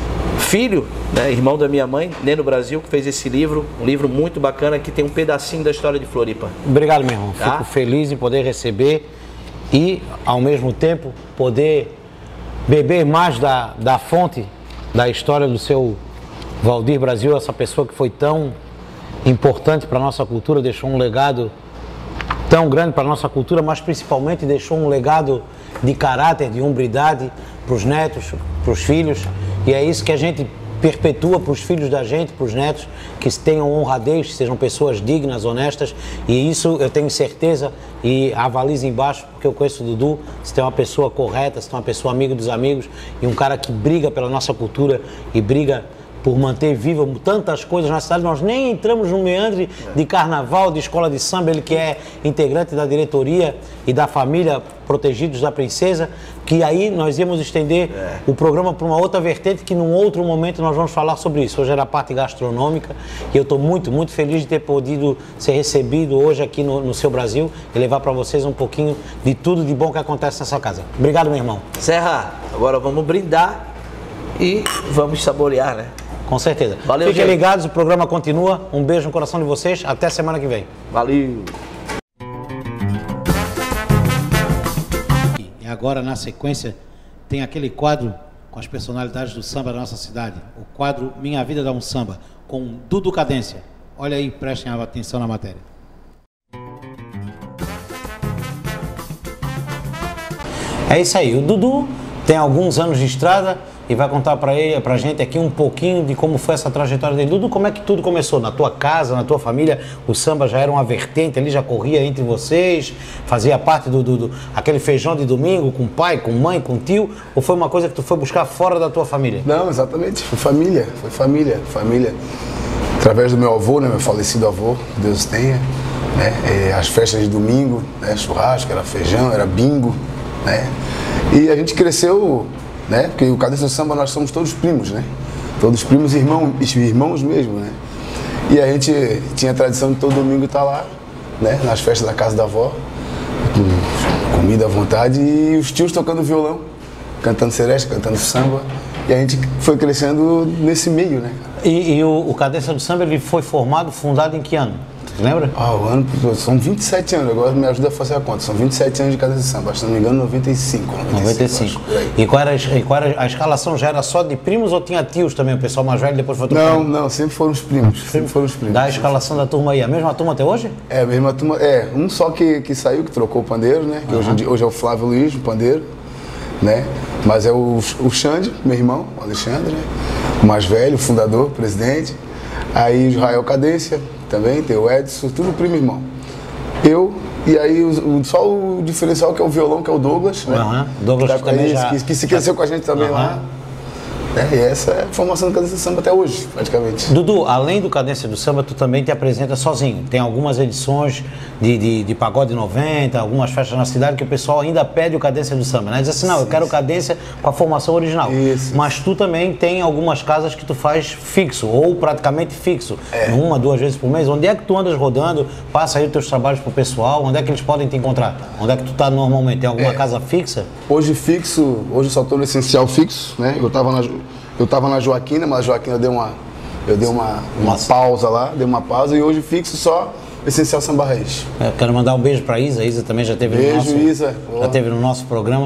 filho, né, irmão da minha mãe, Neno Brasil, que fez esse livro, um livro muito bacana que tem um pedacinho da história de Floripa. Obrigado, meu irmão. Tá? Fico feliz em poder receber e, ao mesmo tempo, poder beber mais da fonte da história do seu Valdir Brasil, essa pessoa que foi tão importante para a nossa cultura, deixou um legado tão grande para a nossa cultura, mas principalmente deixou um legado de caráter, de hombridade para os netos, para os filhos, e é isso que a gente perpetua para os filhos da gente, para os netos, que tenham honradez, que sejam pessoas dignas, honestas, e isso eu tenho certeza, e avalize embaixo, porque eu conheço o Dudu, se tem uma pessoa correta, se tem uma pessoa amiga dos amigos, e um cara que briga pela nossa cultura e briga por manter viva tantas coisas na cidade. Nós nem entramos no meandre de carnaval, de escola de samba, ele que é integrante da diretoria e da família Protegidos da Princesa, que aí nós íamos estender o programa para uma outra vertente, que num outro momento nós vamos falar sobre isso. Hoje era a parte gastronômica e eu estou muito, muito feliz de ter podido ser recebido hoje aqui no Seu Brasil e levar para vocês um pouquinho de tudo de bom que acontece nessa casa. Obrigado, meu irmão. Serra, agora vamos brindar e vamos saborear, né? Com certeza. Valeu, Fiquem gente. ligados, o programa continua. Um beijo no coração de vocês. Até semana que vem. Valeu. E agora, na sequência, tem aquele quadro com as personalidades do samba da nossa cidade. O quadro Minha Vida Dá um Samba, com Dudu Cadência. Olha aí, prestem atenção na matéria. É isso aí. O Dudu tem alguns anos de estrada e vai contar pra gente aqui um pouquinho de como foi essa trajetória dele. Dudu, como é que tudo começou? Na tua casa, na tua família, o samba já era uma vertente ali, já corria entre vocês, fazia parte do aquele feijão de domingo com pai, com mãe, com tio, ou foi uma coisa que tu foi buscar fora da tua família? Não, exatamente, foi família. Através do meu avô, né, meu falecido avô, que Deus tenha, né, as festas de domingo, né, churrasco, era feijão, era bingo, né, e a gente cresceu, né, porque o Cadência do Samba nós somos todos primos, né, todos primos e irmãos mesmo, né, e a gente tinha a tradição de todo domingo estar lá, né, nas festas da casa da avó, com comida à vontade e os tios tocando violão, cantando seresta, cantando samba, e a gente foi crescendo nesse meio, né. E o Cadência do Samba, ele foi fundado em que ano? Tu lembra? O ano, são 27 anos, agora me ajuda a fazer a conta, são 27 anos de Cadência do Samba, se não me engano 95. 95. E qual era a escalação? Já era só de primos ou tinha tios também, o pessoal mais velho depois foi trocando? Não, sempre foram os primos, Da a escalação da turma aí, a mesma turma até hoje? É, a mesma turma, um só que saiu, que trocou o pandeiro, né, que hoje é o Flávio Luiz, o pandeiro, né, mas é o Xande, meu irmão, o Alexandre, né? O mais velho, o fundador, o presidente, aí o Israel Cadência também, tem o Edson, tudo primo e irmão. Eu, e aí só o diferencial que é o violão, que é o Douglas, né? Douglas que, também que se cresceu com a gente também lá. E essa é a formação do Cadência do Samba até hoje, praticamente. Dudu, além do Cadência do Samba, tu também te apresenta sozinho. Tem algumas edições de Pagode 90, algumas festas na cidade que o pessoal ainda pede o Cadência do Samba, né? Diz assim, não, eu quero o Cadência com a formação original. Isso. Mas tu também tem algumas casas que tu faz fixo, ou praticamente fixo. Uma, duas vezes por mês. Onde é que tu andas rodando? Passa aí os teus trabalhos pro pessoal. Onde é que eles podem te encontrar? Onde é que tu tá normalmente? Tem alguma casa fixa? Hoje só tô no Essencial fixo, né? Eu tava na Joaquina, mas a Joaquina eu dei uma pausa lá, e hoje fixo só Essencial Samba Raiz. Eu quero mandar um beijo pra Isa. Isa também já teve Isa. Já teve no nosso programa.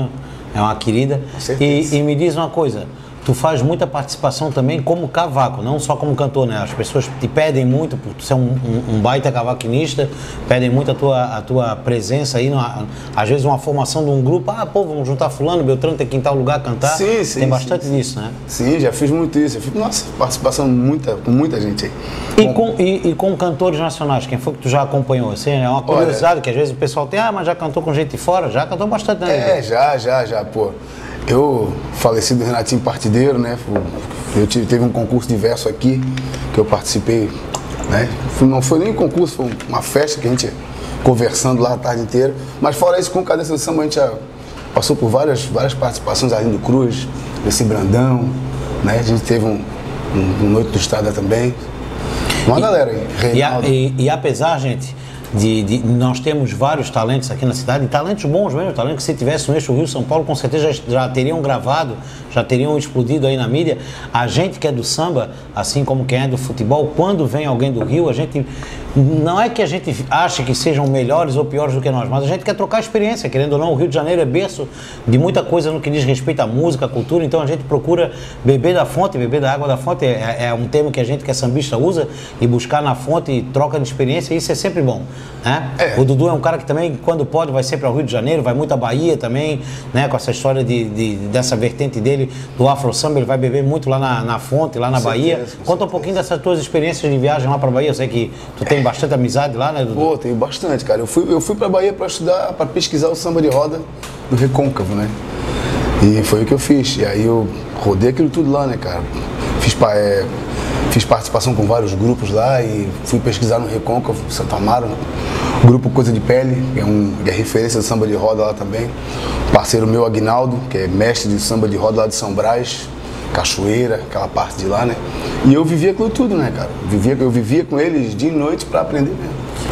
é uma querida. E me diz uma coisa, tu faz muita participação também como cavaco, não só como cantor, né? As pessoas te pedem muito, por tu ser um baita cavaquinista, pedem muito a tua presença aí, às vezes uma formação de um grupo, vamos juntar fulano, Beltrano tem que ir em tal lugar cantar. Sim, tem bastante disso, né? Sim, já fiz muito isso. Nossa, participação com muita gente aí. E com cantores nacionais, quem foi que tu já acompanhou? Assim, é uma curiosidade que às vezes o pessoal tem, mas já cantou com gente de fora? Já cantou bastante, né? Já, pô. Eu, falecido Renatinho Partideiro, né? Teve um concurso de verso aqui, que eu participei, né? Não foi nem um concurso, foi uma festa que a gente conversando lá a tarde inteira. Mas fora isso, com o Cadência do Samba, a gente já passou por várias participações, Arlindo Cruz, Esse Brandão, né? A gente teve um Noite do Estado também. Uma galera aí, Reinaldo. E apesar, gente, de nós temos vários talentos aqui na cidade, e talentos bons mesmo, talentos que se tivesse no eixo Rio-São Paulo, com certeza já teriam gravado, já teriam explodido aí na mídia. A gente que é do samba, assim como quem é do futebol, quando vem alguém do Rio, a gente... Não é que a gente ache que sejam melhores ou piores do que nós, mas a gente quer trocar experiência, querendo ou não. O Rio de Janeiro é berço de muita coisa no que diz respeito à música, à cultura, então a gente procura beber da fonte, beber da água da fonte, é um termo que a gente que é sambista usa, e buscar na fonte troca de experiência, isso é sempre bom, né? O Dudu é um cara que também, quando pode, vai sempre ao Rio de Janeiro, vai muito à Bahia também, né? Com essa história dessa vertente dele, do Afro Samba, ele vai beber muito lá na fonte, lá na Bahia. Conta um pouquinho dessas tuas experiências de viagem lá pra Bahia, eu sei que tu tem bastante amizade lá, né, Dudu? Pô, tenho bastante, cara. Eu fui pra Bahia pra estudar, pra pesquisar o samba de roda do Recôncavo, né? E foi o que eu fiz. E aí eu rodei aquilo tudo lá, né, cara? Fiz participação com vários grupos lá e fui pesquisar no Recôncavo, Santo Amaro, o grupo Coisa de Pele, que é referência de samba de roda lá também. Parceiro meu, Aguinaldo, que é mestre de samba de roda lá de São Brás, Cachoeira, aquela parte de lá, né? E eu vivia aquilo tudo, né, cara? Eu vivia com eles dia e noite pra aprender mesmo.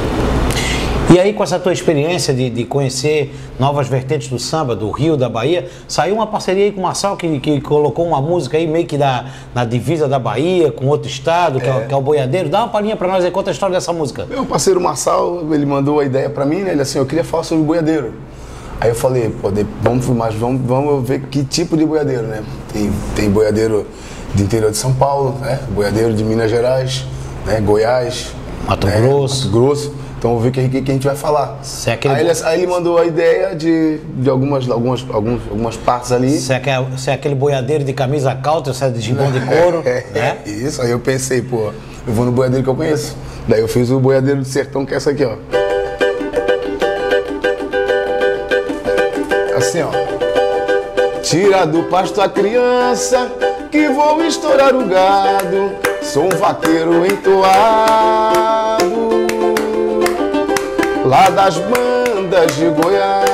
E aí, com essa tua experiência de conhecer novas vertentes do samba, do Rio, da Bahia, saiu uma parceria aí com o Marçal, que colocou uma música aí meio que na divisa da Bahia, com outro estado, que é o Boiadeiro. Dá uma palhinha pra nós aí, conta a história dessa música. Meu parceiro Marçal, ele mandou a ideia pra mim, né? Ele assim, eu queria falar sobre o Boiadeiro. Aí eu falei, pô, vamos ver que tipo de boiadeiro, né? Tem boiadeiro do interior de São Paulo, né? Boiadeiro de Minas Gerais, né? Goiás, Mato Grosso. Então vamos ver o que a gente vai falar. Aí ele mandou a ideia de algumas partes ali. Você é aquele boiadeiro de camisa calta, você é de gibão de couro, né? Isso, aí eu pensei, pô, eu vou no boiadeiro que eu conheço. Daí eu fiz o Boiadeiro do Sertão, que é essa aqui, ó. Assim, ó. Tira do pasto a criança, que vou estourar o gado. Sou um vaqueiro entoado, lá das bandas de Goiás.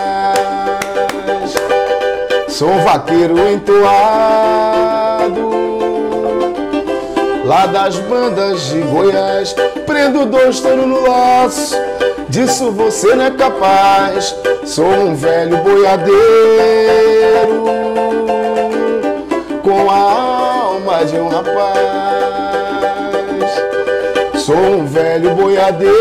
Sou um vaqueiro entoado, lá das bandas de Goiás. Prendo 2 touros no laço, disso você não é capaz. Sou um velho boiadeiro, com a alma de um rapaz. Sou um velho boiadeiro,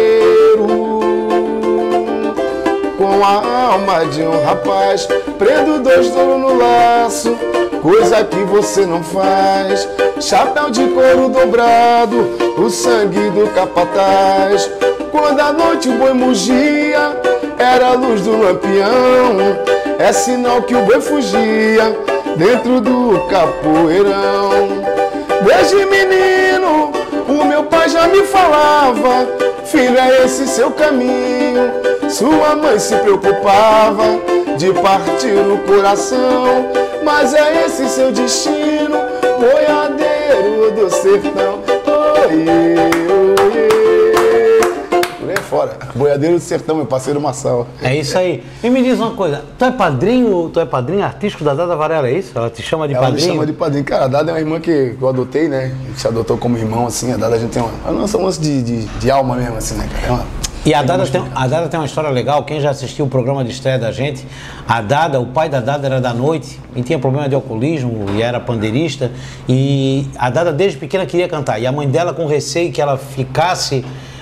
com a alma de um rapaz. Prendo 2 touros no laço, coisa que você não faz. Chapéu de couro dobrado, o sangue do capataz. Quando à noite o boi mugia, era a luz do lampião. É sinal que o boi fugia dentro do capoeirão. Desde menino, o meu pai já me falava: filho, é esse seu caminho. Sua mãe se preocupava de partir o coração, mas é esse seu destino, boiadeiro do sertão. Oiê, oiê. Por aí fora, boiadeiro do sertão, meu parceiro Marçal. É isso aí. E me diz uma coisa, tu é padrinho artístico da Dada Varela, é isso? Ela te chama de padrinho? Ela me chama de padrinho. Cara, a Dada é uma irmã que eu adotei, né? A gente adotou como irmão, assim. A Dada, a gente tem uma nossa lance de alma mesmo, assim, né, cara? E a Dada tem uma história legal. Quem já assistiu o programa de estreia da gente, o pai da Dada era da noite e tinha problema de alcoolismo e era pandeirista, e a Dada desde pequena queria cantar, e a mãe dela, com receio que ela ficasse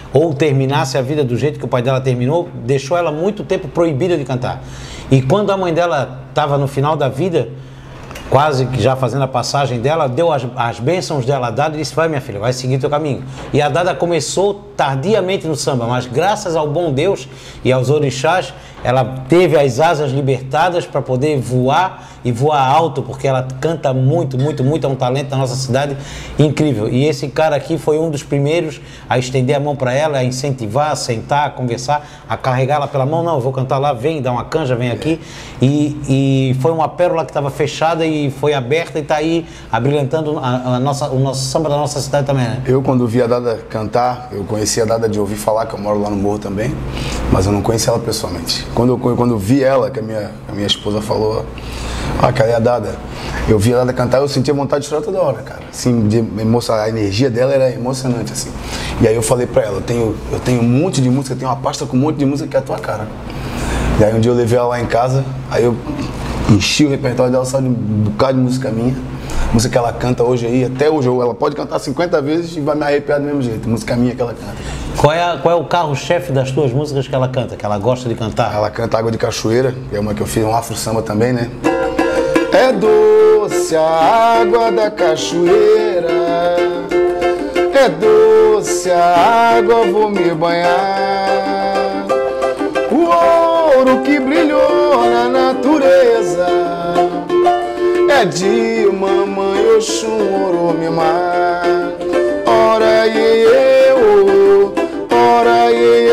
ou terminasse a vida do jeito que o pai dela terminou, deixou ela muito tempo proibida de cantar. E quando a mãe dela estava no final da vida, quase que já fazendo a passagem dela, deu as bênçãos dela a Dada e disse: vai, minha filha, vai seguir teu caminho. E a Dada começou tardiamente no samba, mas graças ao bom Deus e aos orixás, ela teve as asas libertadas para poder voar e voar alto, porque ela canta muito, muito, muito, é um talento da nossa cidade incrível. E esse cara aqui foi um dos primeiros a estender a mão para ela, a incentivar, a sentar, a conversar, a carregar ela pela mão. Não, eu vou cantar lá, vem, dá uma canja, vem aqui. E foi uma pérola que estava fechada e foi aberta e está aí abrilhantando o nosso samba da nossa cidade também, né? Eu, quando vi a Dada cantar, eu conheci a Dada de ouvir falar, que eu moro lá no Morro também, mas eu não conheci ela pessoalmente. Quando eu vi ela, que a minha esposa falou: ah, cadê a Dada? Eu vi a Dada cantar, eu sentia vontade de chorar toda hora, cara. Assim, a energia dela era emocionante, assim. E aí eu falei pra ela: eu tenho um monte de música, eu tenho uma pasta com um monte de música que é a tua cara. E aí um dia eu levei ela lá em casa, aí eu enchi o repertório dela, só de um bocado de música minha. Música que ela canta hoje aí, até hoje, ela pode cantar 50 vezes e vai me arrepiar do mesmo jeito. Música minha que ela canta. Qual é o carro-chefe das tuas músicas que ela canta, que ela gosta de cantar? Ela canta Água de Cachoeira, que é uma que eu fiz, um afro-samba também, né? É doce a água da cachoeira, é doce a água, vou me banhar. O ouro que brilhou na natureza é de mamãe Oxum Oromimar. Ora iê, ora iê,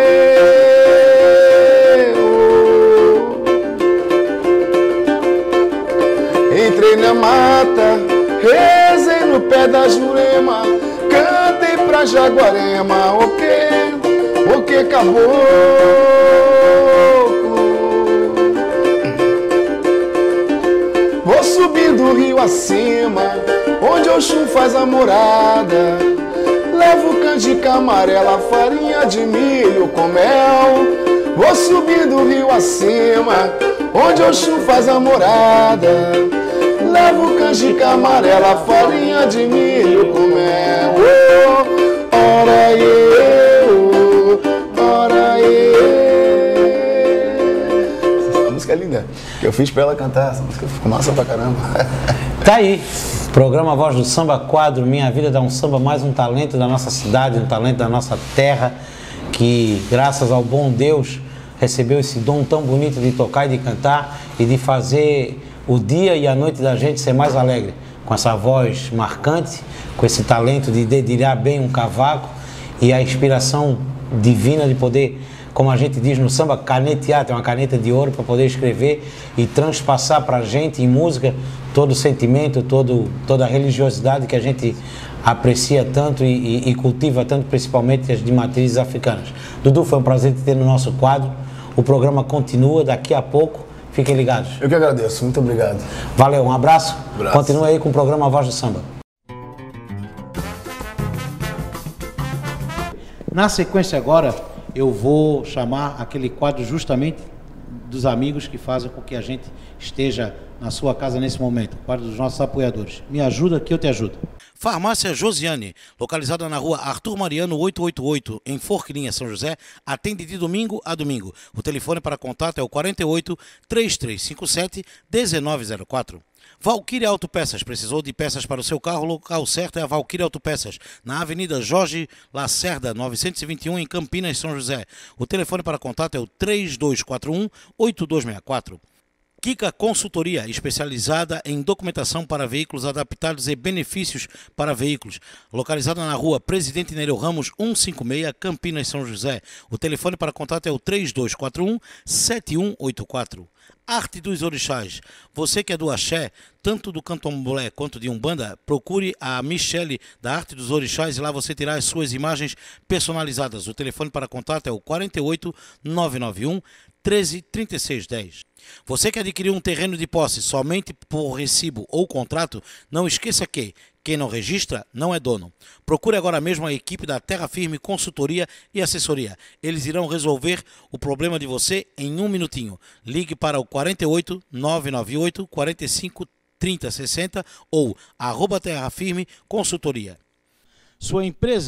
entrei na mata, rezei no pé da Jurema, cantei pra Jaguarema, o que caboclo. Vou subindo o rio acima, onde Oxum faz a morada. Levo canjica amarela, farinha de milho com mel. Vou subindo o rio acima, onde Oxum faz a morada. Levo canjica amarela, farinha de milho com mel. Ora eu, ora eu. Essa música é linda, que eu fiz pra ela cantar. Essa música ficou massa pra caramba. Tá aí, programa Voz do Samba, quadro Minha Vida Dá um Samba, mais um talento da nossa cidade, um talento da nossa terra, que graças ao bom Deus recebeu esse dom tão bonito de tocar e de cantar e de fazer o dia e a noite da gente ser mais alegre, com essa voz marcante, com esse talento de dedilhar bem um cavaco e a inspiração divina de poder, como a gente diz no samba, canetear, ter uma caneta de ouro para poder escrever e transpassar para a gente em música todo o sentimento, toda a religiosidade que a gente aprecia tanto e cultiva tanto, principalmente as de matrizes africanas. Dudu, foi um prazer te ter no nosso quadro. O programa continua daqui a pouco. Fiquem ligados. Eu que agradeço, muito obrigado. Valeu, um abraço. Continua aí com o programa Voz do Samba. Na sequência agora, eu vou chamar aquele quadro justamente dos amigos que fazem com que a gente esteja na sua casa nesse momento. O quadro dos nossos apoiadores. Me ajuda que eu te ajudo. Farmácia Josiane, localizada na rua Arthur Mariano 888, em Forquilinha, São José, atende de domingo a domingo. O telefone para contato é o 48 3357 1904. Valquíria Autopeças, precisou de peças para o seu carro? O local certo é a Valquíria Autopeças, na Avenida Jorge Lacerda, 921, em Campinas, São José. O telefone para contato é o 3241-8264. Kika Consultoria, especializada em documentação para veículos adaptados e benefícios para veículos. Localizada na rua Presidente Nereu Ramos, 156, Campinas, São José. O telefone para contato é o 3241-7184. Arte dos Orixás. Você que é do axé, tanto do candomblé quanto de umbanda, procure a Michele da Arte dos Orixás e lá você terá as suas imagens personalizadas. O telefone para contato é o 48 991 13 36 10. Você que adquiriu um terreno de posse somente por recibo ou contrato, não esqueça que quem não registra não é dono. Procure agora mesmo a equipe da Terra Firme Consultoria e Assessoria. Eles irão resolver o problema de você em um minutinho. Ligue para o 48 998 45 30 60 ou @Terra Firme Consultoria. Sua empresa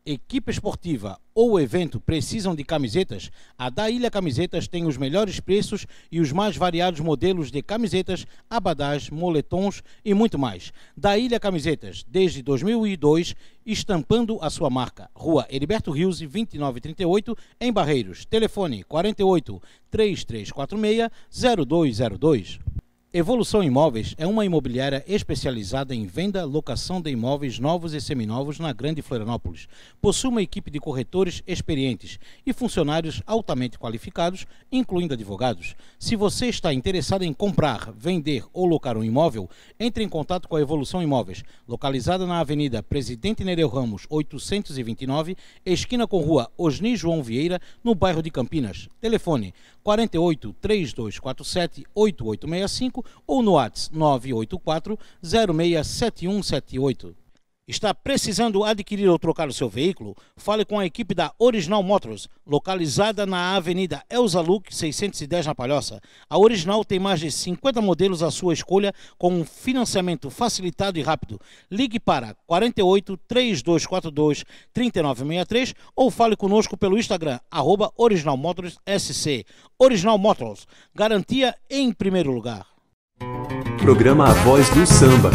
equipe esportiva ou evento precisam de camisetas? A Da Ilha Camisetas tem os melhores preços e os mais variados modelos de camisetas, abadás, moletons e muito mais. Da Ilha Camisetas, desde 2002, estampando a sua marca. Rua Heriberto Rios, 2938, em Barreiros. Telefone 48 3346 0202. Evolução Imóveis é uma imobiliária especializada em venda, locação de imóveis novos e seminovos na Grande Florianópolis. Possui uma equipe de corretores experientes e funcionários altamente qualificados, incluindo advogados. Se você está interessado em comprar, vender ou locar um imóvel, entre em contato com a Evolução Imóveis, localizada na Avenida Presidente Nereu Ramos, 829, esquina com Rua Osni João Vieira, no bairro de Campinas. Telefone 48 3247 8865 ou no WhatsApp 984 067178. Está precisando adquirir ou trocar o seu veículo? Fale com a equipe da Original Motors, localizada na Avenida Elza Luque, 610 na Palhoça. A Original tem mais de 50 modelos à sua escolha, com um financiamento facilitado e rápido. Ligue para 48 3242 3963 ou fale conosco pelo Instagram, @Original Motors SC. Original Motors, garantia em primeiro lugar. Programa A Voz do Samba.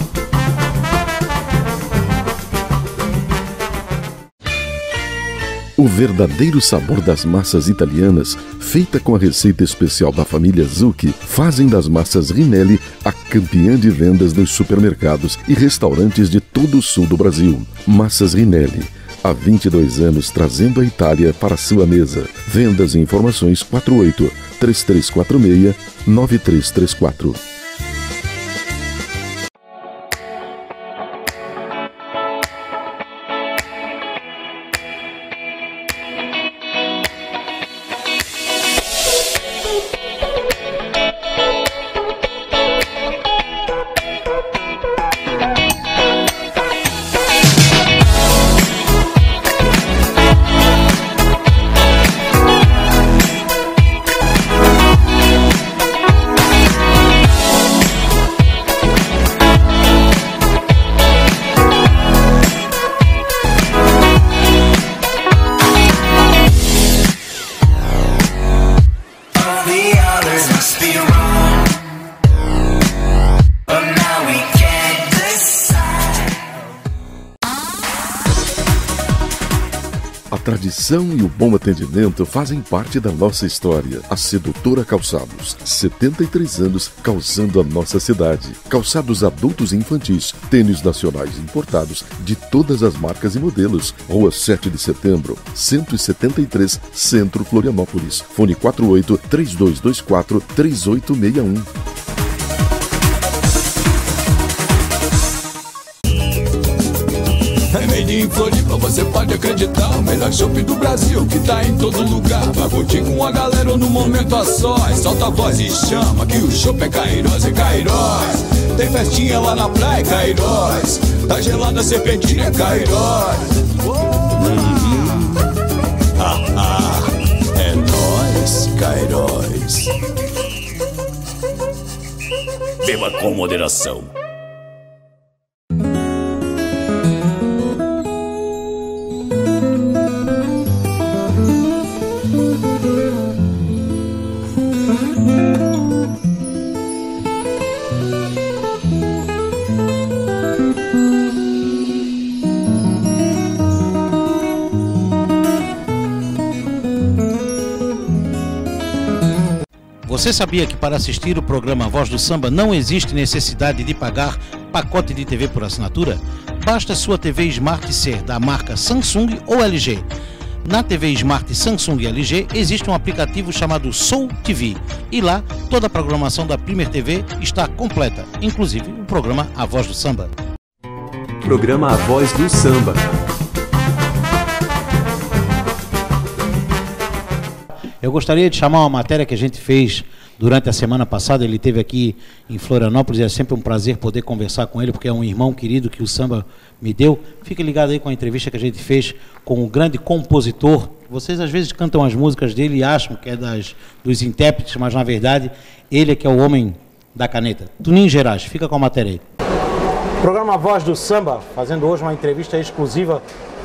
O verdadeiro sabor das massas italianas, feita com a receita especial da família Zucchi, fazem das massas Rinelli a campeã de vendas nos supermercados e restaurantes de todo o sul do Brasil. Massas Rinelli, há 22 anos trazendo a Itália para a sua mesa. Vendas e informações 48 3346 9334. A tradição e o bom atendimento fazem parte da nossa história. A Sedutora Calçados, 73 anos calçando a nossa cidade. Calçados adultos e infantis, tênis nacionais importados de todas as marcas e modelos. Rua 7 de Setembro, 173, Centro, Florianópolis. Fone 48 3224 3861. Em Floripa você pode acreditar, o melhor shopping do Brasil que tá em todo lugar. Vai curtir com a galera no momento a sós. Solta a voz e chama que o shopping é Cairós, é Cairós. Tem festinha lá na praia, Cairós. Tá gelada a serpentina, é Cairós. É nóis, Cairós. Beba com moderação. Você sabia que para assistir o programa Voz do Samba não existe necessidade de pagar pacote de TV por assinatura? Basta sua TV Smart ser da marca Samsung ou LG. Na TV Smart Samsung e LG existe um aplicativo chamado Soul TV e lá toda a programação da Premier TV está completa, inclusive o programa A Voz do Samba. Programa A Voz do Samba. Eu gostaria de chamar uma matéria que a gente fez durante a semana passada. Ele esteve aqui em Florianópolis e é sempre um prazer poder conversar com ele, porque é um irmão querido que o samba me deu. Fique ligado aí com a entrevista que a gente fez com o grande compositor. Vocês às vezes cantam as músicas dele e acham que é dos intérpretes, mas na verdade ele é que é o homem da caneta. Tuninho Gerais, fica com a matéria aí. Programa Voz do Samba, fazendo hoje uma entrevista exclusiva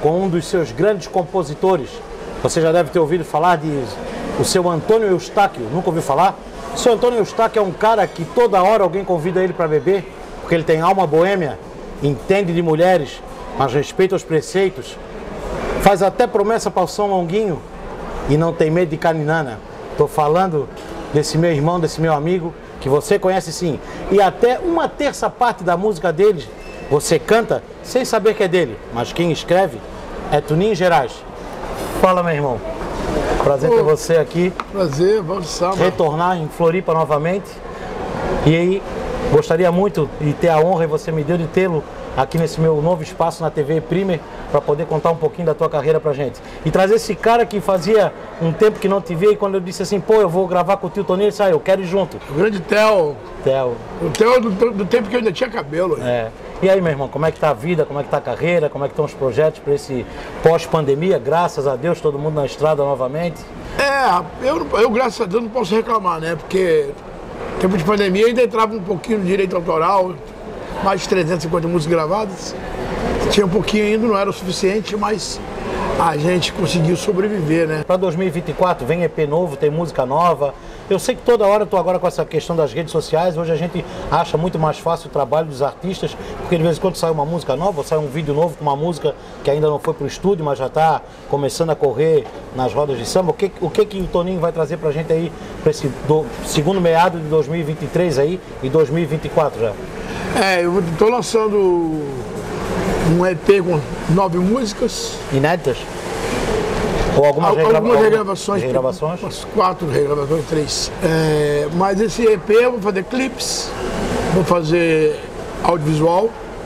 com um dos seus grandes compositores. Você já deve ter ouvido falar de o seu Antônio Eustáquio, nunca ouviu falar? O seu Antônio Eustáquio é um cara que toda hora alguém convida ele para beber, porque ele tem alma boêmia, entende de mulheres, mas respeita os preceitos, faz até promessa para o São Longuinho e não tem medo de caninana. Estou falando desse meu irmão, desse meu amigo, que você conhece sim. E até uma terça parte da música dele, você canta sem saber que é dele, mas quem escreve é Toninho Gerais. Fala, meu irmão. Prazer ter você aqui. Prazer, vamos sábado. Retornar em Floripa novamente. E aí, gostaria muito de ter a honra, e você me deu, de tê-lo aqui nesse meu novo espaço na TV Primer, para poder contar um pouquinho da tua carreira pra gente. E trazer esse cara que fazia um tempo que não te via, e quando eu disse assim, pô, eu vou gravar com o tio Toninho, ele disse, eu quero ir junto. O grande Theo. O Theo do tempo que eu ainda tinha cabelo. É. E aí, meu irmão, como é que tá a vida, como é que tá a carreira, como é que estão os projetos para esse pós-pandemia? Graças a Deus, todo mundo na estrada novamente. Eu graças a Deus não posso reclamar, né? Porque tempo de pandemia ainda entrava um pouquinho de direito autoral, mais de 350 músicas gravadas. Tinha um pouquinho ainda, não era o suficiente, mas a gente conseguiu sobreviver, né? Para 2024 vem EP novo, tem música nova. Eu sei que toda hora eu tô agora com essa questão das redes sociais. Hoje a gente acha muito mais fácil o trabalho dos artistas, porque de vez em quando sai uma música nova, sai um vídeo novo com uma música que ainda não foi pro estúdio, mas já está começando a correr nas rodas de samba. O que o Toninho vai trazer pra gente aí, para esse segundo meado de 2023 aí e 2024 já? Eu tô lançando um EP com 9 músicas. Inéditas? Ou algumas regravações? Umas 4 regravações, 3. Mas esse EP eu vou fazer clipes, vou fazer audiovisual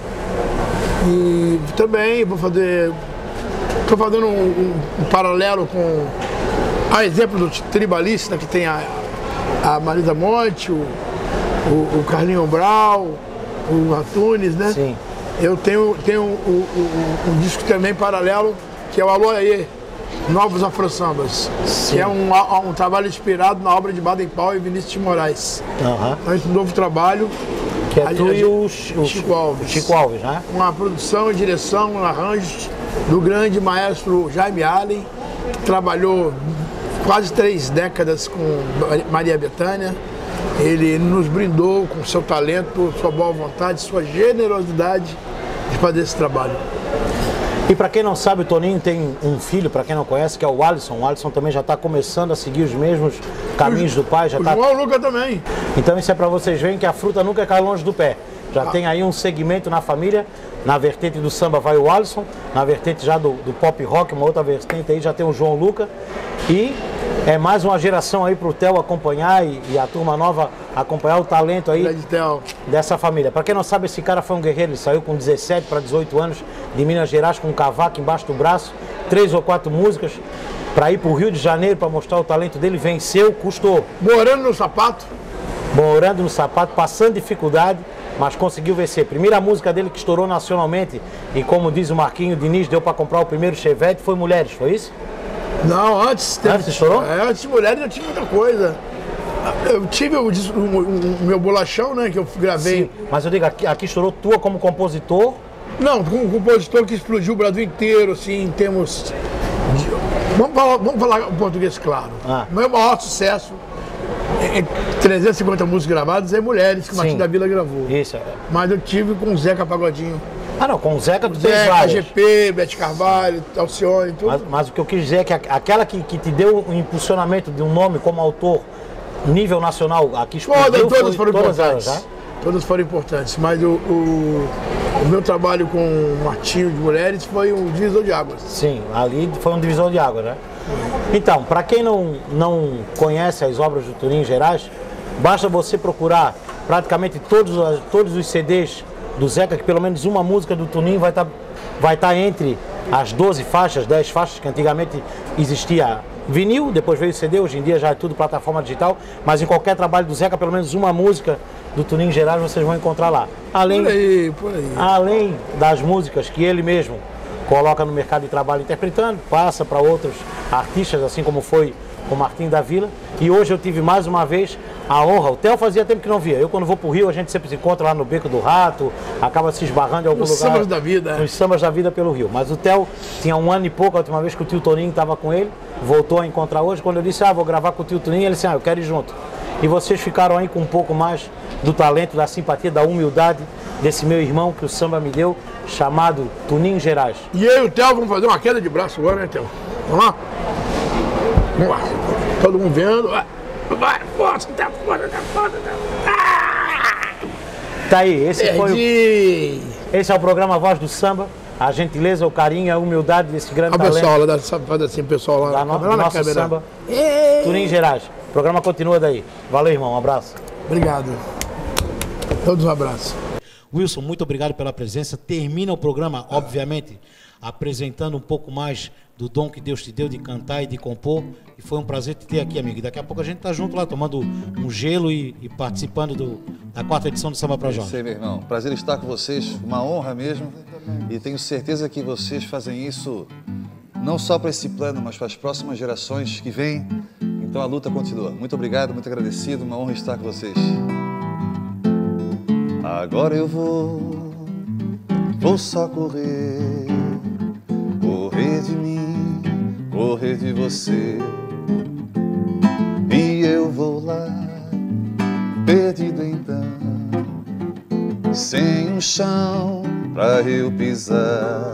e também vou fazer. Estou fazendo um paralelo com a exemplo do Tribalista, que tem a Marisa Monte, o Carlinho Brau, o Antunes, né? Sim. Eu tenho um disco também paralelo, que é o Alô Aê, Novos Afro-Sambas, que é um trabalho inspirado na obra de Baden Powell e Vinícius de Moraes. Então, esse novo trabalho, que é tu e o Chico Alves. Chico Alves, né? Uma produção, direção, arranjos do grande maestro Jaime Allen, que trabalhou quase 3 décadas com Maria Bethânia. Ele nos brindou com seu talento, sua boa vontade, sua generosidade de fazer esse trabalho. E para quem não sabe, o Toninho tem um filho, para quem não conhece, que é o Alisson. O Alisson também já está começando a seguir os mesmos caminhos do pai. Já o João Luca também. Então isso é para vocês verem que a fruta nunca cai longe do pé. Já tem aí um segmento na família. Na vertente do samba vai o Alisson, na vertente já do pop rock, uma outra vertente aí já tem o João Luca. E é mais uma geração aí para o Theo acompanhar e a turma nova acompanhar o talento aí dessa família. Para quem não sabe, esse cara foi um guerreiro. Ele saiu com 17 para 18 anos de Minas Gerais com um cavaco embaixo do braço, 3 ou 4 músicas, para ir para o Rio de Janeiro para mostrar o talento dele. Venceu, custou. Morando no sapato. Morando no sapato, passando dificuldade, mas conseguiu vencer. Primeira música dele que estourou nacionalmente, e como diz o Marquinho Diniz, deu para comprar o primeiro Chevette, foi Mulheres, foi isso? Não, antes. Antes estourou? Antes de Mulheres eu tive muita coisa. Eu tive o meu bolachão, né, que eu gravei. Sim, mas eu digo, aqui estourou tua como compositor? Não, como um compositor que explodiu o Brasil inteiro, assim, em termos de... Vamos falar o português claro. O meu maior sucesso, 350 músicas gravadas, é Mulheres, que o Martim da Vila gravou. Isso. Mas eu tive com o Zeca Pagodinho. Não, com o Zeca tu fez várias. GP, Bete Carvalho, Alcione, tudo. Mas o que eu quis dizer é que aquela que te deu o impulsionamento de um nome como autor, nível nacional, aqui explodiu, todas foram importantes. Elas, todas foram importantes, mas o meu trabalho com o Martinho de Mulheres foi um divisor de águas. Sim, ali foi um divisor de águas, né? Então, para quem não conhece as obras do Toninho Gerais, basta você procurar praticamente todos os CDs do Zeca, que pelo menos uma música do Toninho vai estar entre as 12 faixas, 10 faixas, que antigamente existia vinil, depois veio o CD, hoje em dia já é tudo plataforma digital, mas em qualquer trabalho do Zeca, pelo menos uma música do Toninho Gerais vocês vão encontrar lá. Por aí. Além das músicas que ele mesmo coloca no mercado de trabalho interpretando, passa para outros artistas, assim como foi com o Martim da Vila. E hoje eu tive mais uma vez a honra. O Theo fazia tempo que não via. Eu, quando vou pro Rio, a gente sempre se encontra lá no Beco do Rato, acaba se esbarrando em algum lugar. Nos sambas da vida. Nos sambas da vida pelo Rio. Mas o Theo tinha 1 ano e pouco, a última vez que o tio Toninho estava com ele, voltou a encontrar hoje. Quando eu disse, vou gravar com o tio Toninho, ele disse, eu quero ir junto. E vocês ficaram aí com um pouco mais do talento, da simpatia, da humildade desse meu irmão que o samba me deu, chamado Toninho Gerais. E eu e o Theo vamos fazer uma queda de braço agora, né, Theo? Vamos lá? Vamos lá. Todo mundo vendo. Vai, força, tá foda, tá foda, Tá aí, esse é o programa Voz do Samba. A gentileza, o carinho, a humildade desse grande talento. Pessoal, lá, faz assim, pessoal lá, lá nosso samba. Toninho Gerais. O programa continua daí. Valeu, irmão. Um abraço. Obrigado. Todos um abraço. Wilson, muito obrigado pela presença. Termina o programa, obviamente, apresentando um pouco mais do dom que Deus te deu de cantar e de compor. E foi um prazer te ter aqui, amigo. E daqui a pouco a gente tá junto lá, tomando um gelo e participando da 4ª edição do Samba pra Jorge. Sei, meu irmão. Prazer estar com vocês. Uma honra mesmo. E tenho certeza que vocês fazem isso não só para esse plano, mas para as próximas gerações que vêm. Então a luta continua. Muito obrigado, muito agradecido. Uma honra estar com vocês. Agora eu vou só correr, correr de mim, correr de você. E eu vou lá, perdido então, sem um chão pra eu pisar.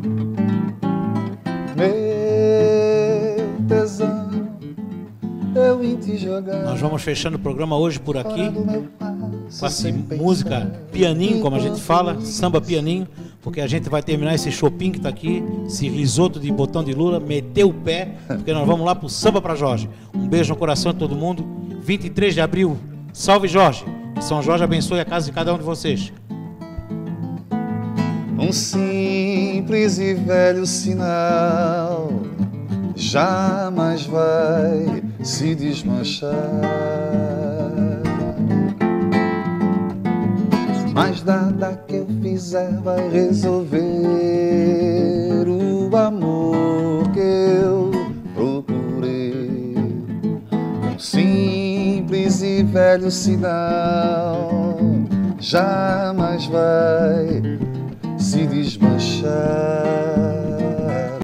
Meu tesão, eu em te jogar. Nós vamos fechando o programa hoje por aqui, com essa música pianinho, como a gente fala, samba pianinho, porque a gente vai terminar esse shopping que tá aqui, esse risoto de botão de lula, meter o pé, porque nós vamos lá pro Samba pra Jorge. Um beijo no coração de todo mundo. 23 de abril, salve Jorge. Que São Jorge abençoe a casa de cada um de vocês. Um simples e velho sinal jamais vai se desmanchar, mas nada que eu fizer vai resolver o amor que eu procurei. Um simples e velho sinal jamais vai se desmanchar.